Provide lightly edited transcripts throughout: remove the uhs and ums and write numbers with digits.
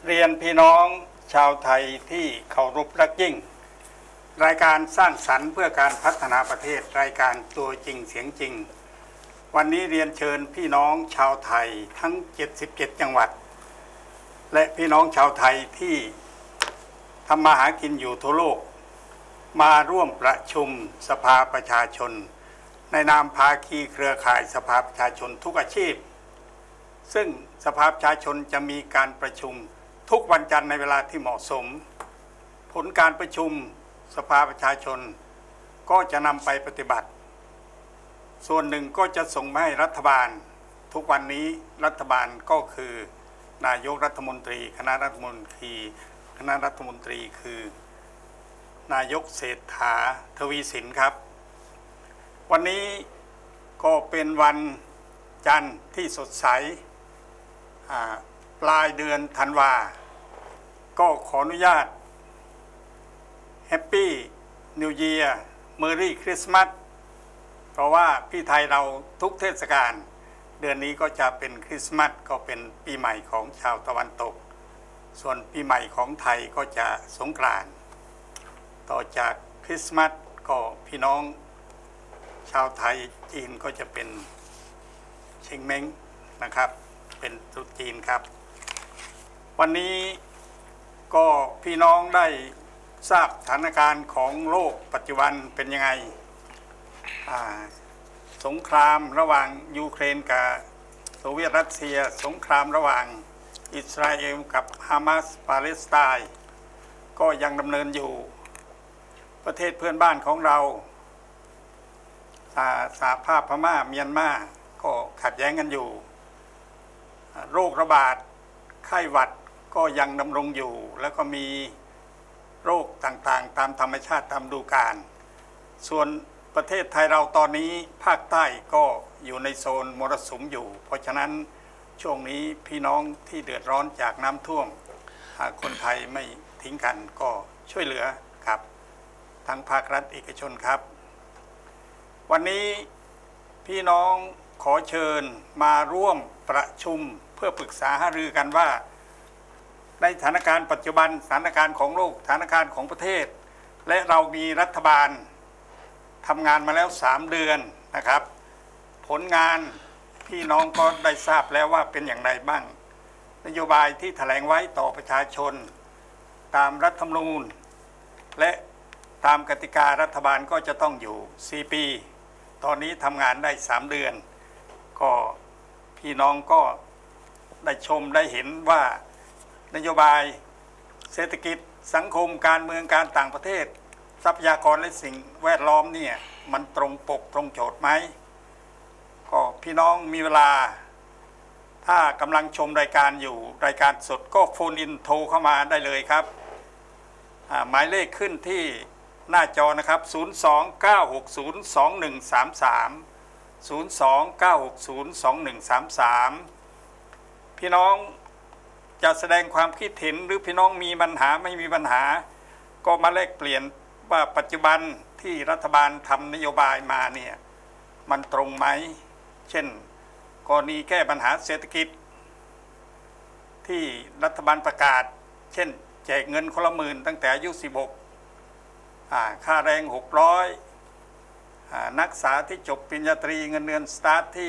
เรียนพี่น้องชาวไทยที่เคารพรักยิ่งรายการสร้างสรรค์เพื่อการพัฒนาประเทศรายการตัวจริงเสียงจริงวันนี้เรียนเชิญพี่น้องชาวไทยทั้ง77จังหวัดและพี่น้องชาวไทยที่ทำมาหากินอยู่ทั่วโลกมาร่วมประชุมสภาประชาชนในนามภาคีเครือข่ายสภาประชาชนทุกอาชีพซึ่งสภาประชาชนจะมีการประชุมทุกวันจันทร์ในเวลาที่เหมาะสมผลการประชุมสภาประชาชนก็จะนำไปปฏิบัติส่วนหนึ่งก็จะส่งมาให้รัฐบาลทุกวันนี้รัฐบาลก็คือนายกรัฐมนตรีคณะรัฐมนตรีคือนายกเศรษฐาทวีสินครับวันนี้ก็เป็นวันจันทร์ที่สดใสปลายเดือนธันวาก็ขออนุญาตแฮปปี้นิวเยียร์เมอรี่คริสต์มาสเพราะว่าพี่ไทยเราทุกเทศกาลเดือนนี้ก็จะเป็นคริสต์มาสก็เป็นปีใหม่ของชาวตะวันตกส่วนปีใหม่ของไทยก็จะสงกรานต์ต่อจากคริสต์มาสก็พี่น้องชาวไทยจีนก็จะเป็นเชงเม้งนะครับเป็นตรุษจีนครับวันนี้ก็พี่น้องได้ทราบสถานการณ์ของโลกปัจจุบันเป็นยังไงสงครามระหว่างยูเครนกับโซเวียตรัสเซียสงครามระหว่างอิสราเอลกับฮามาสปาเลสไตน์ก็ยังดำเนินอยู่ประเทศเพื่อนบ้านของเราสหภาพพม่าเมียนมาก็ขัดแย้งกันอยู่โรคระบาดไข้หวัดก็ยังดำรงอยู่แล้วก็มีโรคต่างๆตามธรรมชาติตามฤดูกาลส่วนประเทศไทยเราตอนนี้ภาคใต้ก็อยู่ในโซนมรสุมอยู่เพราะฉะนั้นช่วงนี้พี่น้องที่เดือดร้อนจากน้ำท่วมคนไทยไม่ทิ้งกันก็ช่วยเหลือครับทั้งภาครัฐเอกชนครับวันนี้พี่น้องขอเชิญมาร่วมประชุมเพื่อปรึกษาหารือกันว่าในสถานการณ์ปัจจุบันสถานการณ์ของโลกสถานการณ์ของประเทศและเรามีรัฐบาลทำงานมาแล้ว3เดือนนะครับผลงานพี่น้องก็ได้ทราบแล้วว่าเป็นอย่างไรบ้างนโยบายที่แถลงไว้ต่อประชาชนตามรัฐธรรมนูญและตามกติการัฐบาลก็จะต้องอยู่4ปีตอนนี้ทำงานได้3เดือนก็พี่น้องก็ได้ชมได้เห็นว่านโยบายเศรษฐกิจสังคมการเมืองการต่างประเทศทรัพยากรและสิ่งแวดล้อมเนี่ยมันตรงปกตรงโจทย์ไหมก็พี่น้องมีเวลาถ้ากำลังชมรายการอยู่รายการสดก็โฟนอินโทรเข้ามาได้เลยครับหมายเลขขึ้นที่หน้าจอนะครับ029602133 พี่น้องจะแสดงความคิดเห็นหรือพี่น้องมีปัญหาไม่มีปัญหาก็มาแลกเปลี่ยนว่าปัจจุบันที่รัฐบาลทำนโยบายมาเนี่ยมันตรงไหมเช่นกรณีแก้ปัญหาเศรษฐกิจที่รัฐบาลประกาศเช่นแจกเงินคนละหมื่นตั้งแต่อายุ16ค่าแรง600นักศึกษาที่จบปริญญาตรีเงินเดือนสตาร์ทที่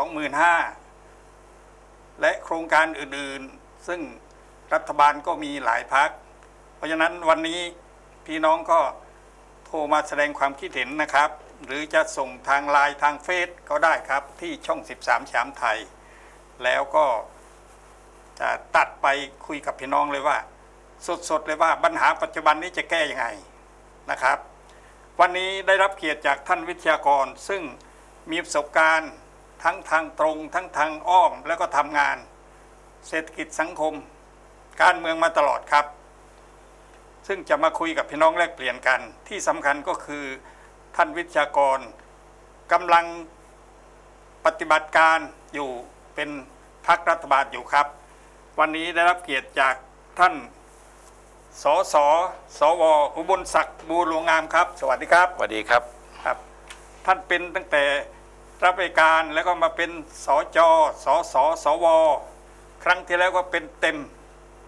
25,000 และโครงการอื่นๆซึ่งรัฐบาลก็มีหลายพรรคเพราะฉะนั้นวันนี้พี่น้องก็โทรมาแสดงความคิดเห็นนะครับหรือจะส่งทางไลน์ทางเฟซก็ได้ครับที่ช่อง13 ชามไทยแล้วก็จะตัดไปคุยกับพี่น้องเลยว่าสดๆเลยว่าปัญหาปัจจุบันนี้จะแก้ยังไงนะครับวันนี้ได้รับเกียรติจากท่านวิทยากรซึ่งมีประสบการณ์ทั้งทางตรงทั้งทางอ้อมแล้วก็ทำงานเศรษฐกิจสังคมการเมืองมาตลอดครับซึ่งจะมาคุยกับพี่น้องแลกเปลี่ยนกันที่สำคัญก็คือท่านวิทยากรกำลังปฏิบัติการอยู่เป็นพรรครัฐบาลอยู่ครับวันนี้ได้รับเกียรติจากท่านสวอุบลศักดิ์บูรหลวงงามครับสวัสดีครับสวัสดีครับครับท่านเป็นตั้งแต่รับราชการแล้วก็มาเป็นสจ.สส.สว.ครั้งที่แล้วก็เป็นเต็ม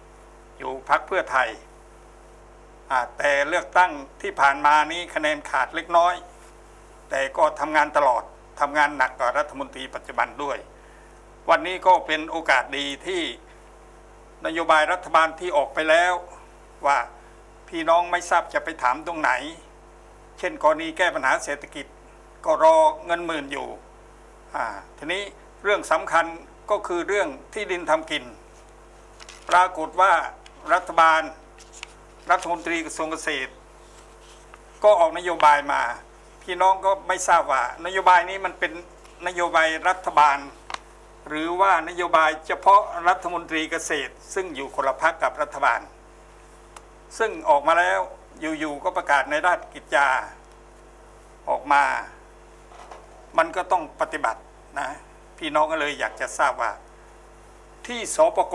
อยู่พรรคเพื่อไทยแต่เลือกตั้งที่ผ่านมานี้คะแนนขาดเล็กน้อยแต่ก็ทำงานตลอดทำงานหนักกว่ารัฐมนตรีปัจจุบันด้วยวันนี้ก็เป็นโอกาสดีที่นโยบายรัฐบาลที่ออกไปแล้วว่าพี่น้องไม่ทราบจะไปถามตรงไหนเช่นกรณีแก้ปัญหาเศรษฐกิจก็รอเงินหมื่นอยู่ทีนี้เรื่องสำคัญก็คือเรื่องที่ดินทำกินปรากฏว่ารัฐบาลรัฐมนตรีกระทรวงเกษตรก็ออกนโยบายมาพี่น้องก็ไม่ทราบว่านโยบายนี้มันเป็นนโยบายรัฐบาลหรือว่านโยบายเฉพาะรัฐมนตรีเกษตรซึ่งอยู่คนละพรรคกับรัฐบาลซึ่งออกมาแล้วอยู่ๆก็ประกาศในราชกิจจาออกมามันก็ต้องปฏิบัตินะพี่น้องก็เลยอยากจะทราบว่าที่สปก.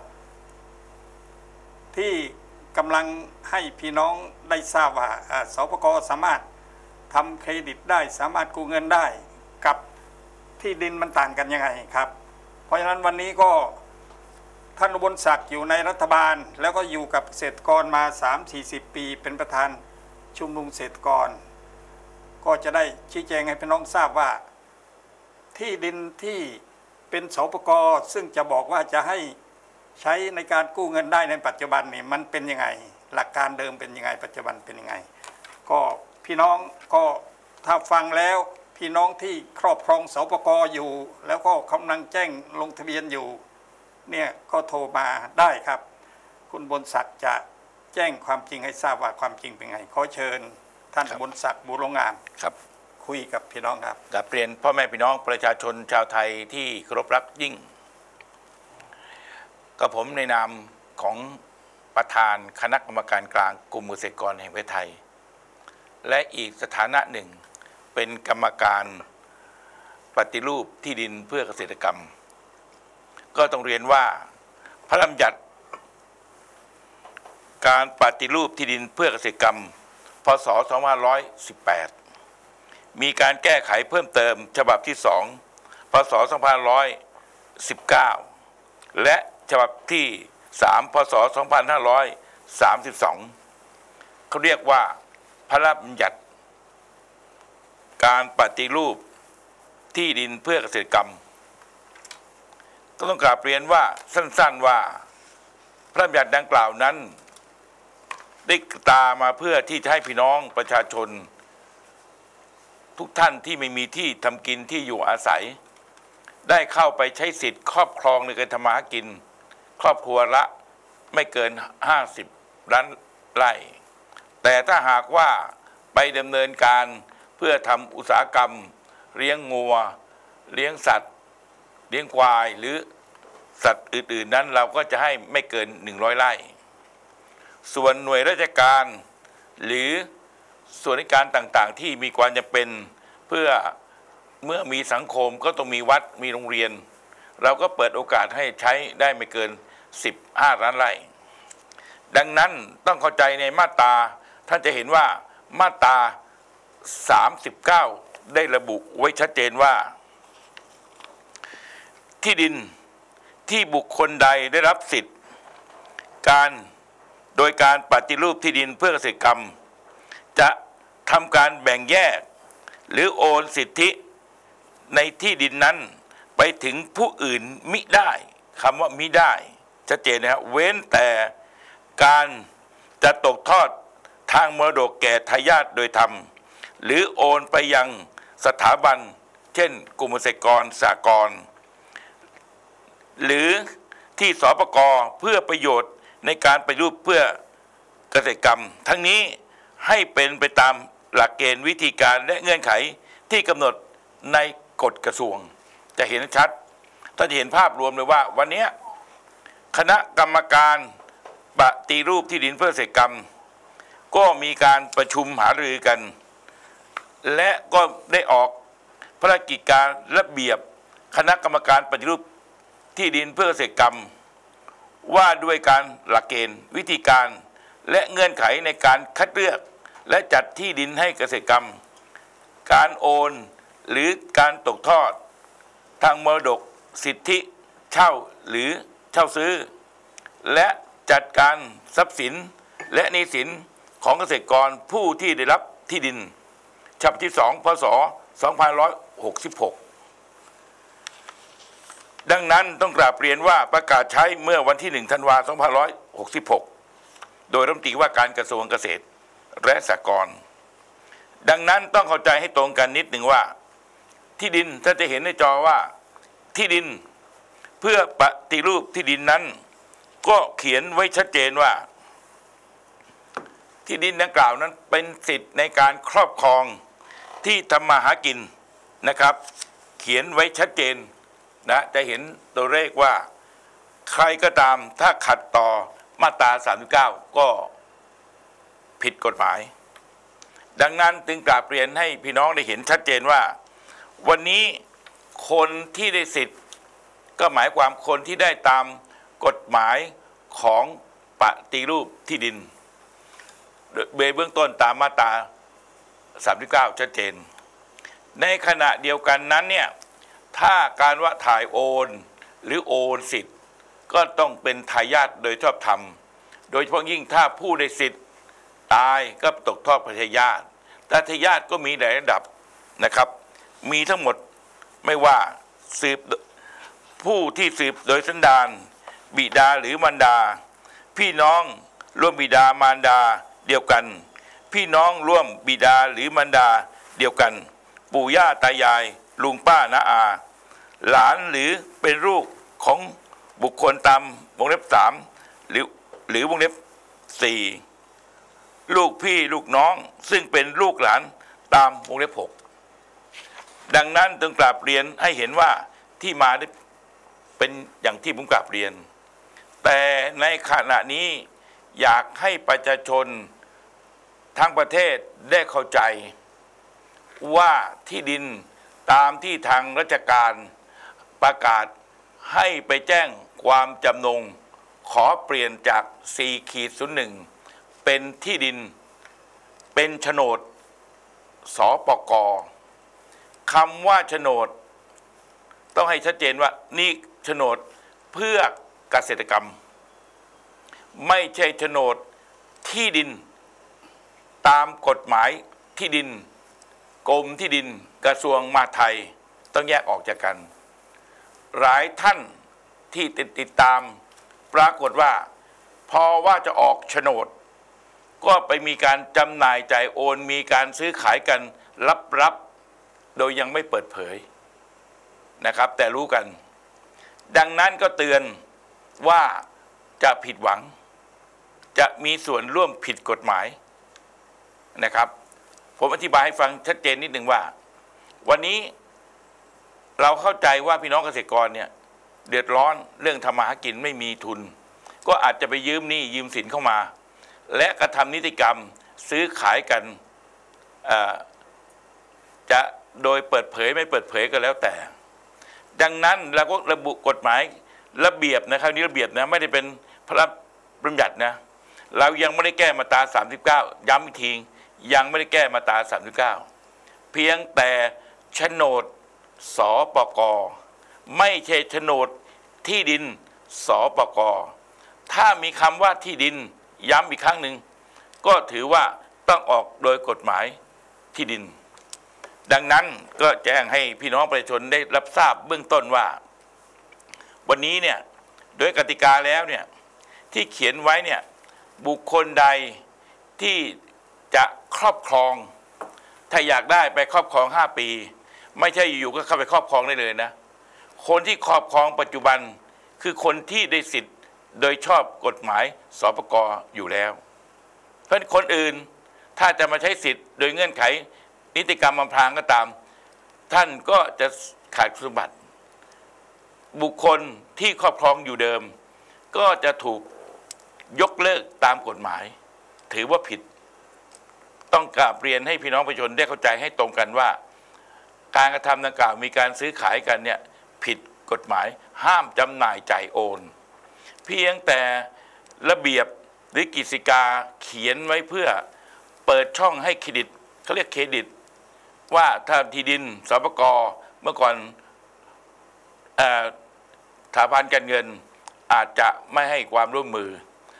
ที่กำลังให้พี่น้องได้ทราบว่าสปก.สามารถทำเครดิตได้สามารถกู้เงินได้กับที่ดินมันต่างกันยังไงครับเพราะฉะนั้นวันนี้ก็ท่านอุบลศักดิ์อยู่ในรัฐบาลแล้วก็อยู่กับเกษตรกรมา 30-40 ปีเป็นประธานชุมนุมเกษตรกรก็จะได้ชี้แจงให้พี่น้องทราบว่าที่ดินที่เป็นสปก.ซึ่งจะบอกว่าจะให้ใช้ในการกู้เงินได้ในปัจจุบันนี่มันเป็นยังไงหลักการเดิมเป็นยังไงปัจจุบันเป็นยังไงก็พี่น้องก็ถ้าฟังแล้วพี่น้องที่ครอบครองสปก.อยู่แล้วก็กำลังแจ้งลงทะเบียนอยู่เนี่ยก็โทรมาได้ครับคุณบุญศักดิ์จะแจ้งความจริงให้ทราบว่าความจริงเป็นไงขอเชิญท่านบุญศักดิ์บุญงามครับคุยกับพี่น้องครับกับเรียนพ่อแม่พี่น้องประชาชนชาวไทยที่เคารพรักยิ่งกับผมในนามของประธานคณะกรรมการกลางกลุ่มเกษตรกรแห่งประเทศไทยและอีกสถานะหนึ่งเป็นกรรมการปฏิรูปที่ดินเพื่อเกษตรกรรมก็ต้องเรียนว่าพระราชบัญญัติการปฏิรูปที่ดินเพื่อเกษตรกรรมพ.ศ. 2518มีการแก้ไขเพิ่มเติมฉบับที่2พ.ศ. 2519และฉบับที่3พ.ศ. 2532เขาเรียกว่าพระราชบัญญัติการปฏิรูปที่ดินเพื่อเกษตรกรรมก็ต้องกราบเรียนว่าสั้นๆว่าพระราชบัญญัติดังกล่าวนั้นได้ตรามาเพื่อที่จะให้พี่น้องประชาชนทุกท่านที่ไม่มีที่ทำกินที่อยู่อาศัยได้เข้าไปใช้สิทธิ์ครอบครองในการทำมาหากินครอบครัวละไม่เกิน50 ล้านไร่แต่ถ้าหากว่าไปดำเนินการเพื่อทำอุตสาหกรรมเลี้ยงงัวเลี้ยงสัตว์เลี้ยงควายหรือสัตว์อื่นๆนั้นเราก็จะให้ไม่เกิน100 ไร่ส่วนหน่วยราชการหรือส่วนราชการต่างๆที่มีความจำเป็นเพื่อเมื่อมีสังคมก็ต้องมีวัดมีโรงเรียนเราก็เปิดโอกาสให้ใช้ได้ไม่เกิน15 ล้านไร่ดังนั้นต้องเข้าใจในมาตราท่านจะเห็นว่ามาตรา39ได้ระบุไว้ชัดเจนว่าที่ดินที่บุคคลใดได้รับสิทธิ์โดยการปฏิรูปที่ดินเพื่อเกษตรกรรมจะทำการแบ่งแยกหรือโอนสิทธิในที่ดินนั้นไปถึงผู้อื่นมิได้คำว่ามิได้ชัดเจนนะครับเว้นแต่การจะตกทอดทางมรดกแก่ทายาทโดยธรรมหรือโอนไปยังสถาบันเช่นกลุ่มเกษตรกรสหกรณ์หรือที่สปก.เพื่อประโยชน์ในการปฏิรูปเพื่อเกษตรกรรมทั้งนี้ให้เป็นไปตามหลักเกณฑ์วิธีการและเงื่อนไขที่กำหนดในกฎกระทรวงจะเห็นชัดถ้าจะเห็นภาพรวมเลยว่าวันนี้คณะกรรมการปฏิรูปที่ดินเพื่อเกษตรกรรมก็มีการประชุมหารือกันและก็ได้ออกพระราชกิจการระเบียบคณะกรรมการปฏิรูปที่ดินเพื่อเกษตรกรรมว่าด้วยการหลักเกณฑ์วิธีการและเงื่อนไขในการคัดเลือกและจัดที่ดินให้เกษตรกรรมการโอนหรือการตกทอดทางมรดกสิทธิเช่าหรือเช่าซื้อและจัดการทรัพย์สินและหนี้สินของเกษตรกรผู้ที่ได้รับที่ดินฉบับที่2 พ.ศ. 2566ดังนั้นต้องกราบเรียนว่าประกาศใช้เมื่อวันที่1 ธันวาคม 2566โดยรัฐมนตรีว่าการกระทรวงเกษตรและสหกรณ์ดังนั้นต้องเข้าใจให้ตรงกันนิดหนึ่งว่าที่ดินถ้าจะเห็นในจอว่าที่ดินเพื่อปฏิรูปที่ดินนั้นก็เขียนไว้ชัดเจนว่าที่ดินดังกล่าวนั้นเป็นสิทธิ์ในการครอบครองที่ทำมาหากินนะครับเขียนไว้ชัดเจนนะจะเห็นตัวเลขว่าใครก็ตามถ้าขัดต่อมาตรา39ก็ผิดกฎหมายดังนั้นจึงกราบเรียนให้พี่น้องได้เห็นชัดเจนว่าวันนี้คนที่ได้สิทธิ์ก็หมายความคนที่ได้ตามกฎหมายของปฏิรูปที่ดินเบื้องต้นตามมาตรา39ชัดเจนในขณะเดียวกันนั้นเนี่ยถ้าการว่าถ่ายโอนหรือโอนสิทธิ์ก็ต้องเป็นทายาทโดยชอบธรรมโดยเฉพาะยิ่งถ้าผู้ได้สิทธิ์ตายก็ตกทอดทายาทแต่ทายาทก็มีหลายระดับนะครับมีทั้งหมดไม่ว่าสืบผู้ที่สืบโดยสันดานบิดาหรือมารดาพี่น้องร่วมบิดามารดาเดียวกันพี่น้องร่วมบิดาหรือมารดาเดียวกันปู่ย่าตายายลุงป้าน้าอาหลานหรือเป็นลูกของบุคคลตามวงเล็บ3หรือวงเล็บ4ลูกพี่ลูกน้องซึ่งเป็นลูกหลานตามวงเล็บ6ดังนั้นต้องกราบเรียนให้เห็นว่าที่มาได้เป็นอย่างที่ผมกราบเรียนแต่ในขณะนี้อยากให้ประชาชนทั้งประเทศได้เข้าใจว่าที่ดินตามที่ทางราชการประกาศให้ไปแจ้งความจำนงขอเปลี่ยนจาก 4-01 เป็นที่ดินเป็นโฉนดสปก.คำว่าโฉนดต้องให้ชัดเจนว่านี่โฉนดเพื่อเกษตรกรรมไม่ใช่โฉนดที่ดินตามกฎหมายที่ดินกรมที่ดินกระทรวงมหาดไทยต้องแยกออกจากกันหลายท่านที่ติดตามปรากฏว่าพอว่าจะออกโฉนดก็ไปมีการจำหน่ายจ่ายโอนมีการซื้อขายกันลับๆโดยยังไม่เปิดเผยนะครับแต่รู้กันดังนั้นก็เตือนว่าจะผิดหวังจะมีส่วนร่วมผิดกฎหมายนะครับผมอธิบายให้ฟังชัดเจนนิดหนึ่งว่าวันนี้เราเข้าใจว่าพี่น้องเกษตรกรเนี่ยเดือดร้อนเรื่องทำมาหากินไม่มีทุนก็อาจจะไปยืมหนี้ยืมสินเข้ามาและกระทำนิติกรรมซื้อขายกันจะโดยเปิดเผยไม่เปิดเผยก็แล้วแต่ดังนั้นเราก็ระบุกฎหมายระเบียบนะครับนี้ระเบียบนะไม่ได้เป็นพระราชบัญญัตินะเรายังไม่ได้แก้มาตรา39ย้ำอีกทียังไม่ได้แก้มาตรา39เพียงแต่โฉนดสปก.ไม่ใช่โฉนดที่ดินสปก.ถ้ามีคำว่าที่ดินย้ำอีกครั้งหนึ่งก็ถือว่าต้องออกโดยกฎหมายที่ดินดังนั้นก็แจ้งให้พี่น้องประชาชนได้รับทราบเบื้องต้นว่าวันนี้เนี่ยโดยกติกาแล้วเนี่ยที่เขียนไว้เนี่ยบุคคลใดที่จะครอบครองถ้าอยากได้ไปครอบครอง5 ปีไม่ใช่อยู่ๆก็เข้าไปครอบครองได้เลยนะคนที่ครอบครองปัจจุบันคือคนที่ได้สิทธิ์โดยชอบกฎหมายสปก.อยู่แล้วเพราะคนอื่นถ้าจะมาใช้สิทธิ์โดยเงื่อนไขนิติกรรมอำพรางก็ตามท่านก็จะขาดคุณสมบัติบุคคลที่ครอบครองอยู่เดิมก็จะถูกยกเลิกตามกฎหมายถือว่าผิดต้องกราบเรียนให้พี่น้องประชาชนได้เข้าใจให้ตรงกันว่าการกระทำดังกล่าวมีการซื้อขายกันเนี่ยผิดกฎหมายห้ามจำหน่ายจ่ายโอนเพียงแต่ระเบียบหรือกิจสิกาเขียนไว้เพื่อเปิดช่องให้เครดิตเขาเรียกเครดิตว่าถ้าที่ดินสปก.เมื่อก่อนสถาบันการเงินอาจจะไม่ให้ความร่วมมือ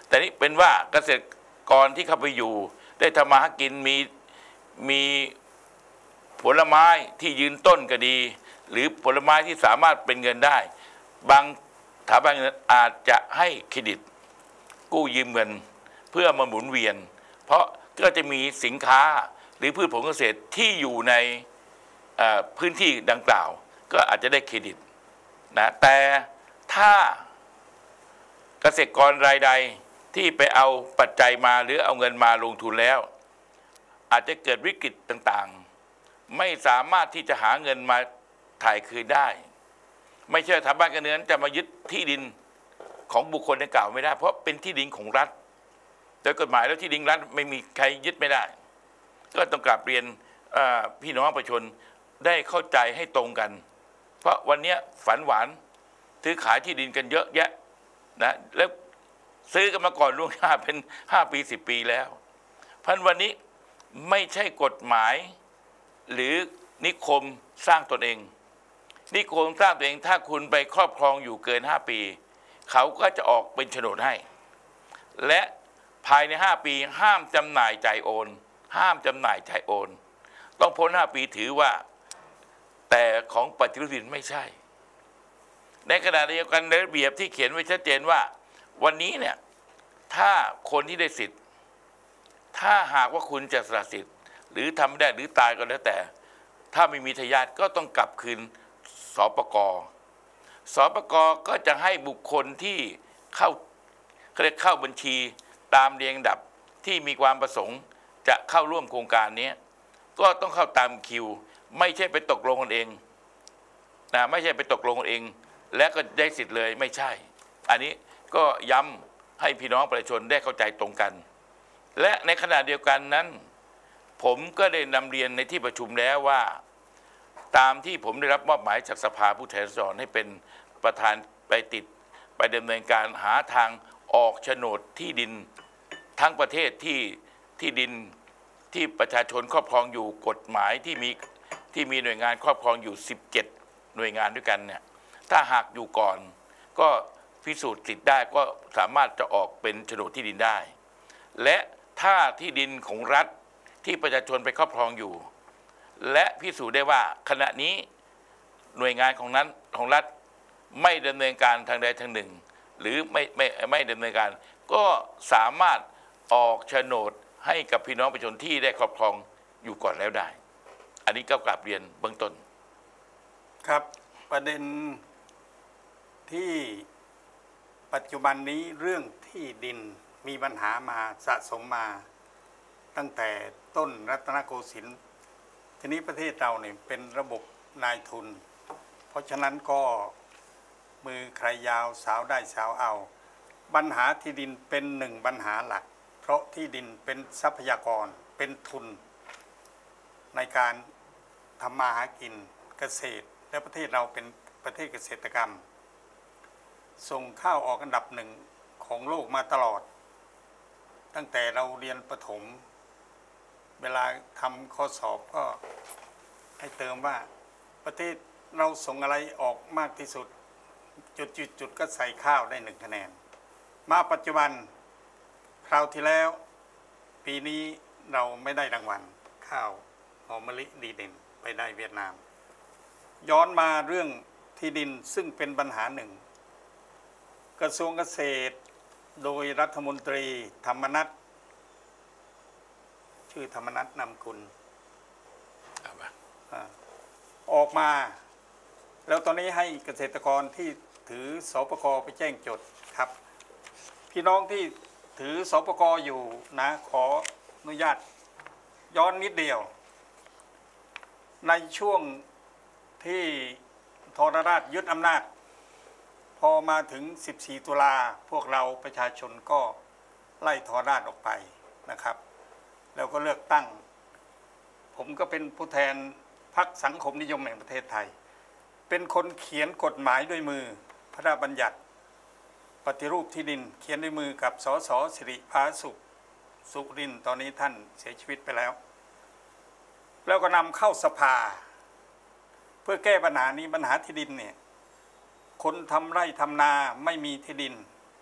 แต่นี่เป็นว่าเกษตรกรที่เข้าไปอยู่ได้ทำมาหากินมีผลไม้ที่ยืนต้นก็ดี หรือผลไม้ที่สามารถเป็นเงินได้ บางสถาบันอาจจะให้เครดิตกู้ยืมเงินเพื่อมาหมุนเวียนเพราะก็จะมีสินค้าหรือพืชผลเกษตรที่อยู่ในพื้นที่ดังกล่าวก็อาจจะได้เครดิตนะแต่ถ้าเกษตรกรรายใดที่ไปเอาปัจจัยมาหรือเอาเงินมาลงทุนแล้วอาจจะเกิดวิกฤตต่างๆไม่สามารถที่จะหาเงินมาถ่ายคืนได้ไม่ใช่สถาบันการเงินจะมายึดที่ดินของบุคคลดังกล่าวไม่ได้เพราะเป็นที่ดินของรัฐโดยกฎหมายแล้วที่ดินรัฐไม่มีใครยึดไม่ได้ก็ต้องกราบเรียนพี่น้องประชาชนได้เข้าใจให้ตรงกันเพราะวันนี้ฝันหวานซื้อขายที่ดินกันเยอะแยะนะแล้วซื้อกันมาก่อนล่วงหน้าเป็น5 ปี 10 ปีแล้วเพราะวันนี้ไม่ใช่กฎหมายหรือนิคมสร้างตนเองนิคมสร้างตัวเองถ้าคุณไปครอบครองอยู่เกิน5 ปีเขาก็จะออกเป็นโฉนดให้และภายใน5 ปีห้ามจำหน่ายจ่ายโอนห้ามจำหน่ายจ่ายโอนต้องพ้น5 ปีถือว่าแต่ของปฏิรูปที่ดินไม่ใช่ในขณะเดียวกันระเบียบที่เขียนไว้ชัดเจนว่าวันนี้เนี่ยถ้าคนที่ได้สิทธิ์ถ้าหากว่าคุณจะสละสิทธิ์หรือทำไม่ได้หรือตายก็แล้วแต่ถ้าไม่มีทายาทก็ต้องกลับคืนสปก.สปก.ก็จะให้บุคคลที่เรียกเข้าบัญชีตามเรียงดับที่มีความประสงค์จะเข้าร่วมโครงการนี้ก็ต้องเข้าตามคิวไม่ใช่ไปตกลงกันเองนะไม่ใช่ไปตกลงกันเองและก็ได้สิทธิ์เลยไม่ใช่อันนี้ก็ย้ำให้พี่น้องประชาชนได้เข้าใจตรงกันและในขณะเดียวกันนั้นผมก็ได้นำเรียนในที่ประชุมแล้วว่าตามที่ผมได้รับมอบหมายจากสภาผู้แทนราษฎรให้เป็นประธานไปดำเนินการหาทางออกโฉนดที่ดินทั้งประเทศที่ดินที่ประชาชนครอบครองอยู่กฎหมายที่มีหน่วยงานครอบครองอยู่17 หน่วยงานด้วยกันเนี่ยถ้าหากอยู่ก่อนก็พิสูจน์สิทธิ์ได้ก็สามารถจะออกเป็นโฉนดที่ดินได้และถ้าที่ดินของรัฐที่ประชาชนไปครอบครองอยู่และพิสูจน์ได้ว่าขณะนี้หน่วยงานของรัฐไม่ดำเนินการทางใดทางหนึ่งหรือไม่ดำเนินการก็สามารถออกโฉนดให้กับพี่น้องประชาชนที่ได้ครอบครองอยู่ก่อนแล้วได้อันนี้ก็กลับเรียนเบื้องต้นครับประเด็นที่ปัจจุบันนี้เรื่องที่ดินมีปัญหามาสะสมมาตั้งแต่ต้นรัตนโกสินทร์ทีนี้ประเทศเราเนี่ยเป็นระบบนายทุนเพราะฉะนั้นก็มือใครยาวสาวได้สาวเอาปัญหาที่ดินเป็นหนึ่งปัญหาหลักเพราะที่ดินเป็นทรัพยากรเป็นทุนในการทำมาหากินเกษตรและประเทศเราเป็นประเทศเกษตรกรรมส่งข้าวออกอันดับ1ของโลกมาตลอดตั้งแต่เราเรียนประถมเวลาทำข้อสอบก็ให้เติมว่าประเทศเราส่งอะไรออกมากที่สุดจุดก็ใส่ข้าวได้1 คะแนนมาปัจจุบันคราวที่แล้วปีนี้เราไม่ได้รางวัลข้าวหอมมะลิดีเด่นไปได้เวียดนามย้อนมาเรื่องที่ดินซึ่งเป็นปัญหาหนึ่งกระทรวงเกษตรโดยรัฐมนตรีธรรมนัสชื่อธรรมนัสนำกุลออกมาแล้วตอนนี้ให้เกษตรกรที่ถือสปก.ไปแจ้งจดครับพี่น้องที่ถือสปก.อยู่นะขออนุญาตย้อนนิดเดียวในช่วงที่ทรราชยึดอำนาจพอมาถึง14 ตุลาพวกเราประชาชนก็ไล่ทรราชออกไปนะครับแล้วก็เลือกตั้งผมก็เป็นผู้แทนพรรคสังคมนิยมแห่งประเทศไทยเป็นคนเขียนกฎหมายด้วยมือพระราชบัญญัติปฏิรูปที่ดินเขียนด้วยมือกับสส.สิริภาสุรินทร์ตอนนี้ท่านเสียชีวิตไปแล้วแล้วก็นำเข้าสภาเพื่อแก้ปัญหานี้ปัญหาที่ดินเนี่ยคนทำไร่ทำนาไม่มีที่ดิน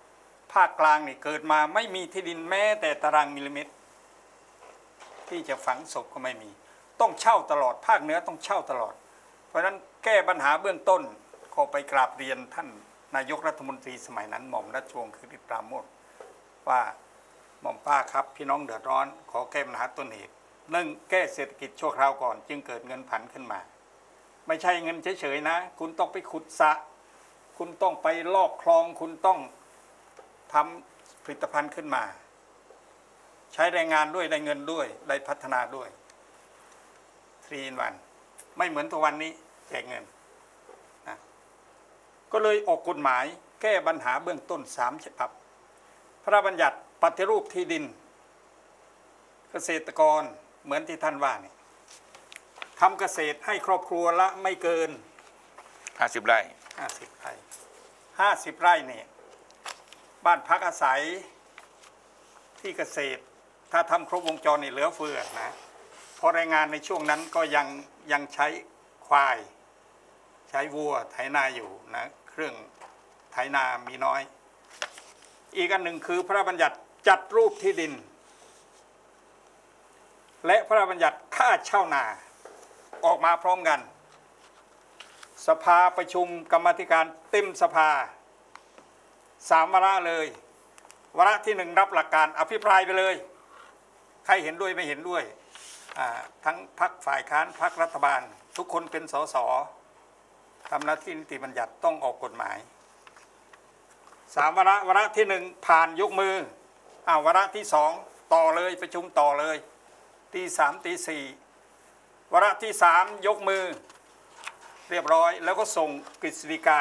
ภาคกลางนี่เกิดมาไม่มีที่ดินแม้แต่ตารางมิลลิเมตรที่จะฝังศพก็ไม่มีต้องเช่าตลอดภาคเหนือต้องเช่าตลอดเพราะฉะนั้นแก้ปัญหาเบื้องต้นก็ไปกราบเรียนท่านนายกรัฐมนตรีสมัยนั้นหม่อมราชวงศ์คึกฤทธิ์ปราโมชว่าหม่อมป้าครับพี่น้องเดือดร้อนขอแก้ปัญหาต้นเหตุหนึ่งแก้เศรษฐกิจชั่วคราวก่อนจึงเกิดเงินผันขึ้นมาไม่ใช่เงินเฉยๆนะคุณต้องไปขุดสระคุณต้องไปลอกคลองคุณต้องทำผลิตภัณฑ์ขึ้นมาใช้แรงงานด้วยได้เงินด้วยได้พัฒนาด้วย3 in 1ไม่เหมือนทุกวันนี้แจกเงินนะก็เลยออกกฎหมายแก้ปัญหาเบื้องต้น3 ฉบับพระราชบัญญัติปฏิรูปที่ดินเกษตรกรเหมือนที่ท่านว่านี่ทำเกษตรให้ครอบครัวละไม่เกิน 50 ไร่ 50 ไร่50 ไร่เนี่ยบ้านพักอาศัยที่เกษตรถ้าทำครบวงจรนี่เหลือเฟือนะเพราะแรงงานในช่วงนั้นก็ยังใช้ควายใช้วัวไถนาอยู่นะเครื่องไถนามีน้อยอีกอันหนึ่งคือพระราชบัญญัติจัดรูปที่ดินและพระราชบัญญัติค่าเช่านาออกมาพร้อมกันสภาประชุมกรรมาธิการเต็มสภา3 วาระเลยวาระที่1รับหลักการอภิปรายไปเลยใครเห็นด้วยไม่เห็นด้วยทั้งพรรคฝ่ายค้านพรรครัฐบาลทุกคนเป็นสสทำหน้าที่นิติบัญญัติต้องออกกฎหมาย3 วาระวาระที่1ผ่านยกมือวาระที่2ต่อเลยประชุมต่อเลยตี3ตี4วาระที่3ยกมือเรียบร้อยแล้วก็ส่งกฤษฎีกา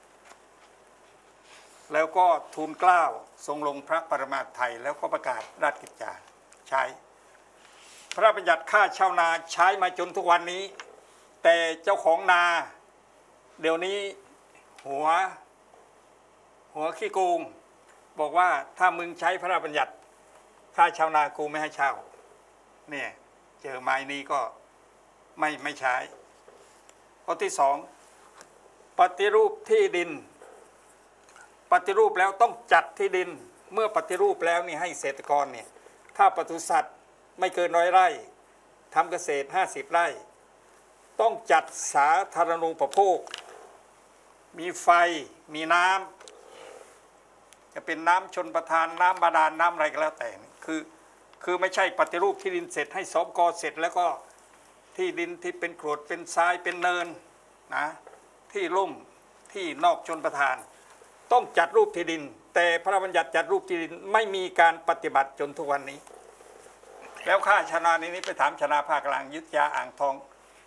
แล้วก็ทูลเกล้าทรงลงพระปรมาภิไธยแล้วก็ประกาศราชกิจจาใช้พระราชบัญญัติค่าเช่านาใช้มาจนทุกวันนี้แต่เจ้าของนาเดี๋ยวนี้หัวขี้โกงบอกว่าถ้ามึงใช้พระราชบัญญัติค่าเช่านากูไม่ให้เช่าเนี่ยเจอไม้นี้ก็ไม่ใช้ข้อที่2ปฏิรูปที่ดินปฏิรูปแล้วต้องจัดที่ดินเมื่อปฏิรูปแล้วนี่ให้เกษตรกรเนี่ยถ้าปศุสัตว์ไม่เกิน100 ไร่ทำเกษตร50 ไร่ต้องจัดสาธารณูปโภคมีไฟมีน้ำจะเป็นน้ำชลประทานน้ำบาดาลน้ำอะไรก็แล้วแต่คือไม่ใช่ปฏิรูปที่ดินเสร็จให้สปก.เสร็จแล้วก็ที่ดินที่เป็นกรวดเป็นทรายเป็นเนินนะที่ลุ่มที่นอกชลประทานต้องจัดรูปที่ดินแต่พระราชบัญญัติจัดรูปที่ดินไม่มีการปฏิบัติจนทุกวันนี้แล้วค่าชนานี้ไปถามชนาภาคกลางยุทธยาอ่างทอง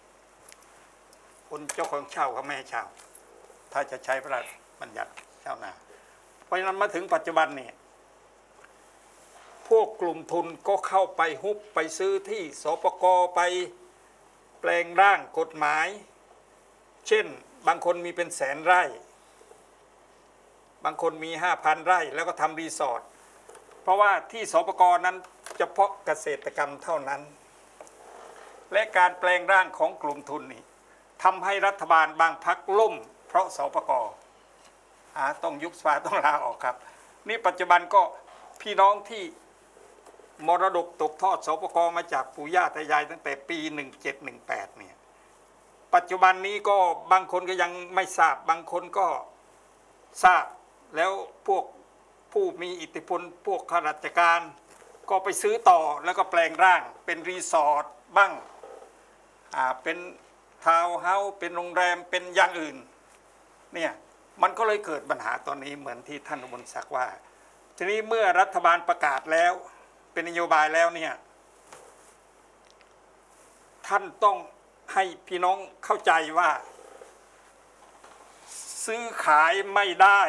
คนเจ้าของเช่าเขาไม่ให้เช่าถ้าจะใช้พระราชบัญญัติเช่านาเพราะฉะนั้นมาถึงปัจจุบันเนี่ยพวกกลุ่มทุนก็เข้าไปฮุบไปซื้อที่สปก.ไปแปลงร่างกฎหมายเช่นบางคนมีเป็น100,000 ไร่บางคนมี 5,000 ไร่แล้วก็ทำรีสอร์ทเพราะว่าที่สปก.นั้นเฉพาะเกษตรกรรมเท่านั้นและการแปลงร่างของกลุ่มทุนนี่ทำให้รัฐบาลบางพรรคล่มเพราะสปก.ต้องยุบสภาต้องลาออกครับนี่ปัจจุบันก็พี่น้องที่มรดกตกทอดสปก.มาจากปู่ย่าตายายตั้งแต่ปี1718เนี่ยปัจจุบันนี้ก็บางคนก็ยังไม่ทราบบางคนก็ทราบแล้วพวกผู้มีอิทธิพลพวกข้าราชการก็ไปซื้อต่อแล้วก็แปลงร่างเป็นรีสอร์ทบ้างเป็นทาวน์เฮาส์เป็นโรงแรมเป็นอย่างอื่นเนี่ยมันก็เลยเกิดปัญหาตอนนี้เหมือนที่ท่านอุบลศักดิ์ว่าทีนี้เมื่อรัฐบาลประกาศแล้วเป็นนโยบายแล้วเนี่ยท่านต้องให้พี่น้องเข้าใจว่าซื้อขายไม่ได้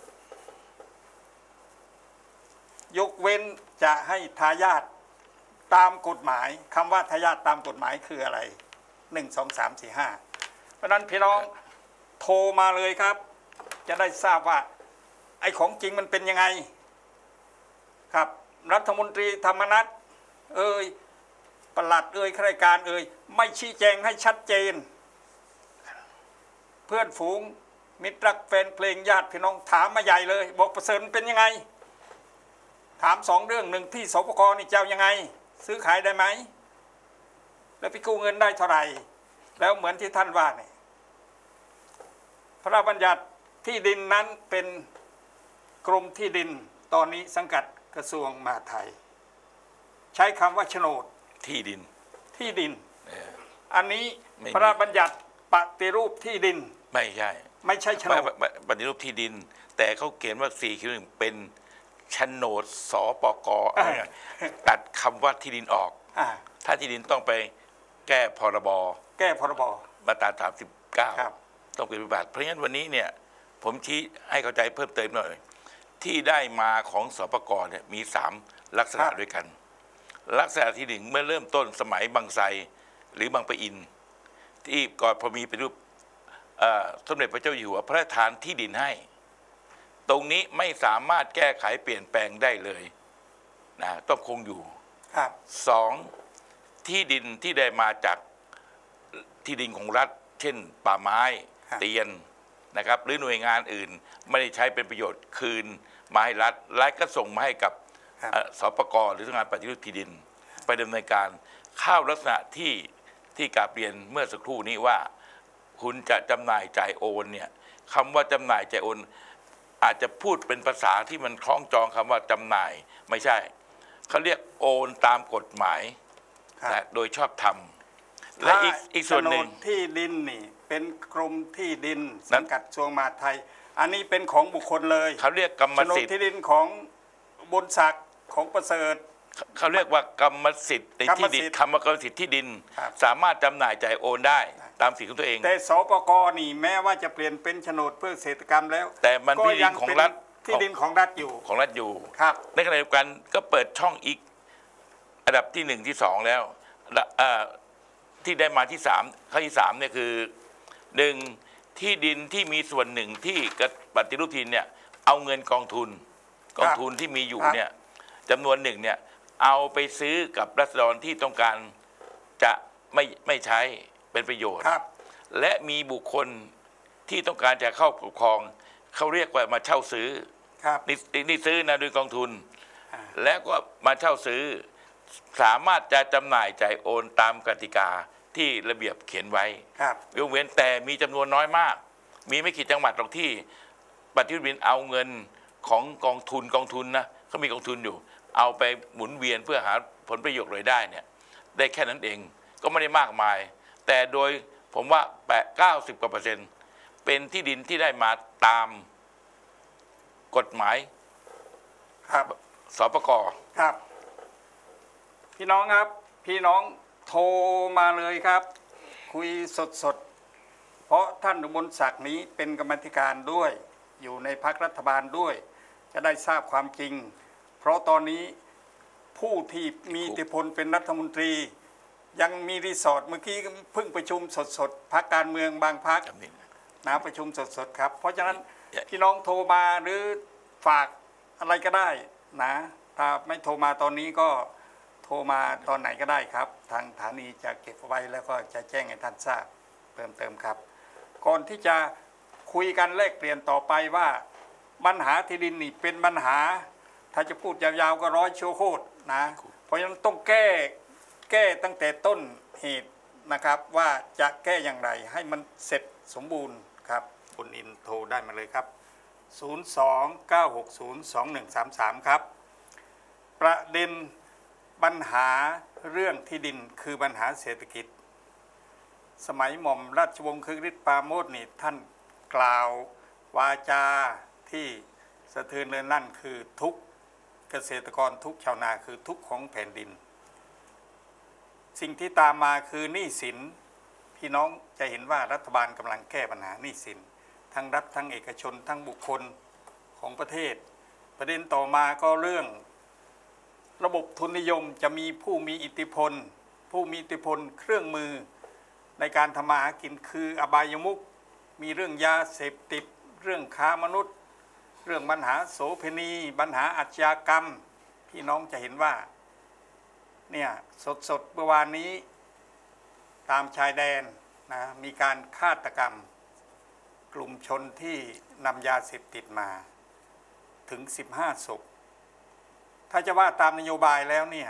ยกเว้นจะให้ทายาทตามกฎหมายคำว่าทายาทตามกฎหมายคืออะไร1 2 3 4 5เพราะนั้นพี่น้องโทรมาเลยครับจะได้ทราบว่าไอ้ของจริงมันเป็นยังไงครับรัฐมนตรีธรรมนัสปลัดข้าราชการไม่ชี้แจงให้ชัดเจนเพื่อนฝูงมิตรรักแฟนเพลงญาติพี่น้องถามมาใหญ่เลยบอกประเสริฐเป็นยังไงถาม2 เรื่องหนึ่งที่สปก.นี่จะเอายังไงซื้อขายได้ไหมแล้วไปกู้เงินได้เท่าไหร่แล้วเหมือนที่ท่านว่าเนี่ยพระราชบัญญัติที่ดินนั้นเป็นกรมที่ดินตอนนี้สังกัดกระทรวงมหาดไทยใช้คำว่าโฉนดที่ดินอันนี้พระราชบัญญัติปฏิรูปที่ดินไม่ใช่โฉนดปฏิรูปที่ดินแต่เขาเขียนว่า4:1เป็นโฉนดสปก.ตัดคำว่าที่ดินออกถ้าที่ดินต้องไปแก้พรบมาตรา39ต้องเป็นวิบัติเพราะฉะนั้นวันนี้เนี่ยผมชี้ให้เข้าใจเพิ่มเติมหน่อยที่ได้มาของสปก.เนี่ยมี3ลักษณะด้วยกันลักษณะที่1เมื่อเริ่มต้นสมัยบางไทรหรือบางปะอินที่ก่อนพอมีเป็นรูปสมเด็จพระเจ้าอยู่หัวพระราชทานที่ดินให้ตรงนี้ไม่สามารถแก้ไขเปลี่ยนแปลงได้เลยนะต้องคงอยู่2ที่ดินที่ได้มาจากที่ดินของรัฐเช่นป่าไม้เตียนนะครับหรือหน่วยงานอื่นไม่ได้ใช้เป็นประโยชน์คืนมาให้รัฐก็ส่งมาให้กับสปก.หรือสำนักงานปฏิรูปที่ดินไปดำเนินการเข้าลักษณะที่กราบเรียนเมื่อสักครู่นี้ว่าคุณจะจำหน่ายจ่ายโอนเนี่ยคำว่าจำหน่ายจ่ายโอนอาจจะพูดเป็นภาษาที่มันคล้องจองคำว่าจำหน่ายไม่ใช่เขาเรียกโอนตามกฎหมายโดยชอบธรรมและอีกส่วนหนึ่งที่ดินนี่เป็นกรมที่ดินสังกัดกระทรวงมหาดไทยอันนี้เป็นของบุคคลเลยเขาเรียกกรรมสิทธิ์ที่ดินของบุญศักดิ์ของประเสริฐเขาเรียกว่ากรรมสิทธิ์ในที่ดินคำว่ากรรมสิทธิ์ที่ดินสามารถจำหน่ายจ่ายโอนได้ตามสิทธิของตัวเองแต่สปก.นี่แม้ว่าจะเปลี่ยนเป็นโฉนดเพื่อเกษตรกรรมแล้วแต่มันที่ดินของรัฐที่ดินของรัฐอยู่ครับในขณะเดียวกันก็เปิดช่องอีกอันดับที่1ที่2แล้วที่ได้มาที่3ข้อที่3เนี่ยคือ1ที่ดินที่มีส่วนหนึ่งที่ปฏิรูปที่ดินเนี่ยเอาเงินกองทุนที่มีอยู่เนี่ยจำนวนหนึ่งเนี่ยเอาไปซื้อกับรัษฎรที่ต้องการจะไม่ใช้เป็นประโยชน์และมีบุคคลที่ต้องการจะเข้าปกครองเขาเรียกว่ามาเช่าซื้อนี่ซื้อนะโดยกองทุนแล้วก็มาเช่าซื้อสามารถจะจำหน่ายจ่ายโอนตามกติกาที่ระเบียบเขียนไว้ยกเว้นแต่มีจำนวนน้อยมากมีไม่กี่จังหวัดหรอกที่ปฏิรูปที่ดินเอาเงินของกองทุนนะเขามีกองทุนอยู่เอาไปหมุนเวียนเพื่อหาผลประโยชน์รายได้เนี่ยได้แค่นั้นเองก็ไม่ได้มากมายแต่โดยผมว่า90 กว่า%เป็นที่ดินที่ได้มาตามกฎหมายสปก. ครับพี่น้องครับพี่น้องโทรมาเลยครับคุยสดเพราะท่านอุบลศักดิ์นี้เป็นกรรมาธิการด้วยอยู่ในพรรครัฐบาลด้วยจะได้ทราบความจริงเพราะตอนนี้ผู้ที่มีอิทธิพลเป็นรัฐมนตรียังมีรีสอร์ทเมื่อกี้เพิ่งประชุมสดพรรคการเมืองบางพรรคประชุมสดครับเพราะฉะนั้นพี่น้องโทรมาหรือฝากอะไรก็ได้นะถ้าไม่โทรมาตอนนี้ก็โทรมาตอนไหนก็ได้ครับทางสถานีจะเก็บไว้แล้วก็จะแจ้งให้ท่านทราบเพิ่มเติมครับก่อนที่จะคุยกันแลกเปลี่ยนต่อไปว่าปัญหาที่ดินนี่เป็นปัญหาถ้าจะพูดยาวๆก็100 ชั่วโคตรนะเพราะฉะนั้นต้องแก้ตั้งแต่ต้นเหตุนะครับว่าจะแก้อย่างไรให้มันเสร็จสมบูรณ์ครับคุณอินโทรได้มาเลยครับ029602133ครับประเด็นปัญหาเรื่องที่ดินคือปัญหาเศรษฐกิจสมัยหม่อมราชวงศ์คึกฤทธิ์ปราโมชนี่ท่านกล่าววาจาที่สะเทือนเรือนลั่นคือทุกเกษตรกรทุกชาวนาคือทุกของแผ่นดินสิ่งที่ตามมาคือหนี้สินพี่น้องจะเห็นว่ารัฐบาลกำลังแก้ปัญหาหนี้สินทั้งรัฐทั้งเอกชนทั้งบุคคลของประเทศประเด็นต่อมาก็เรื่องระบบทุนนิยมจะมีผู้มีอิทธิพลเครื่องมือในการทำมาหากินคืออบายมุขมีเรื่องยาเสพติดเรื่องค้ามนุษย์เรื่องปัญหาโสเภณีปัญหาอาชญากรรมพี่น้องจะเห็นว่าเนี่ยสดเมื่อวานนี้ตามชายแดนนะมีการฆาตกรรมกลุ่มชนที่นำยาเสพติดมาถึง15 ศพถ้าจะว่าตามนโยบายแล้วเนี่ย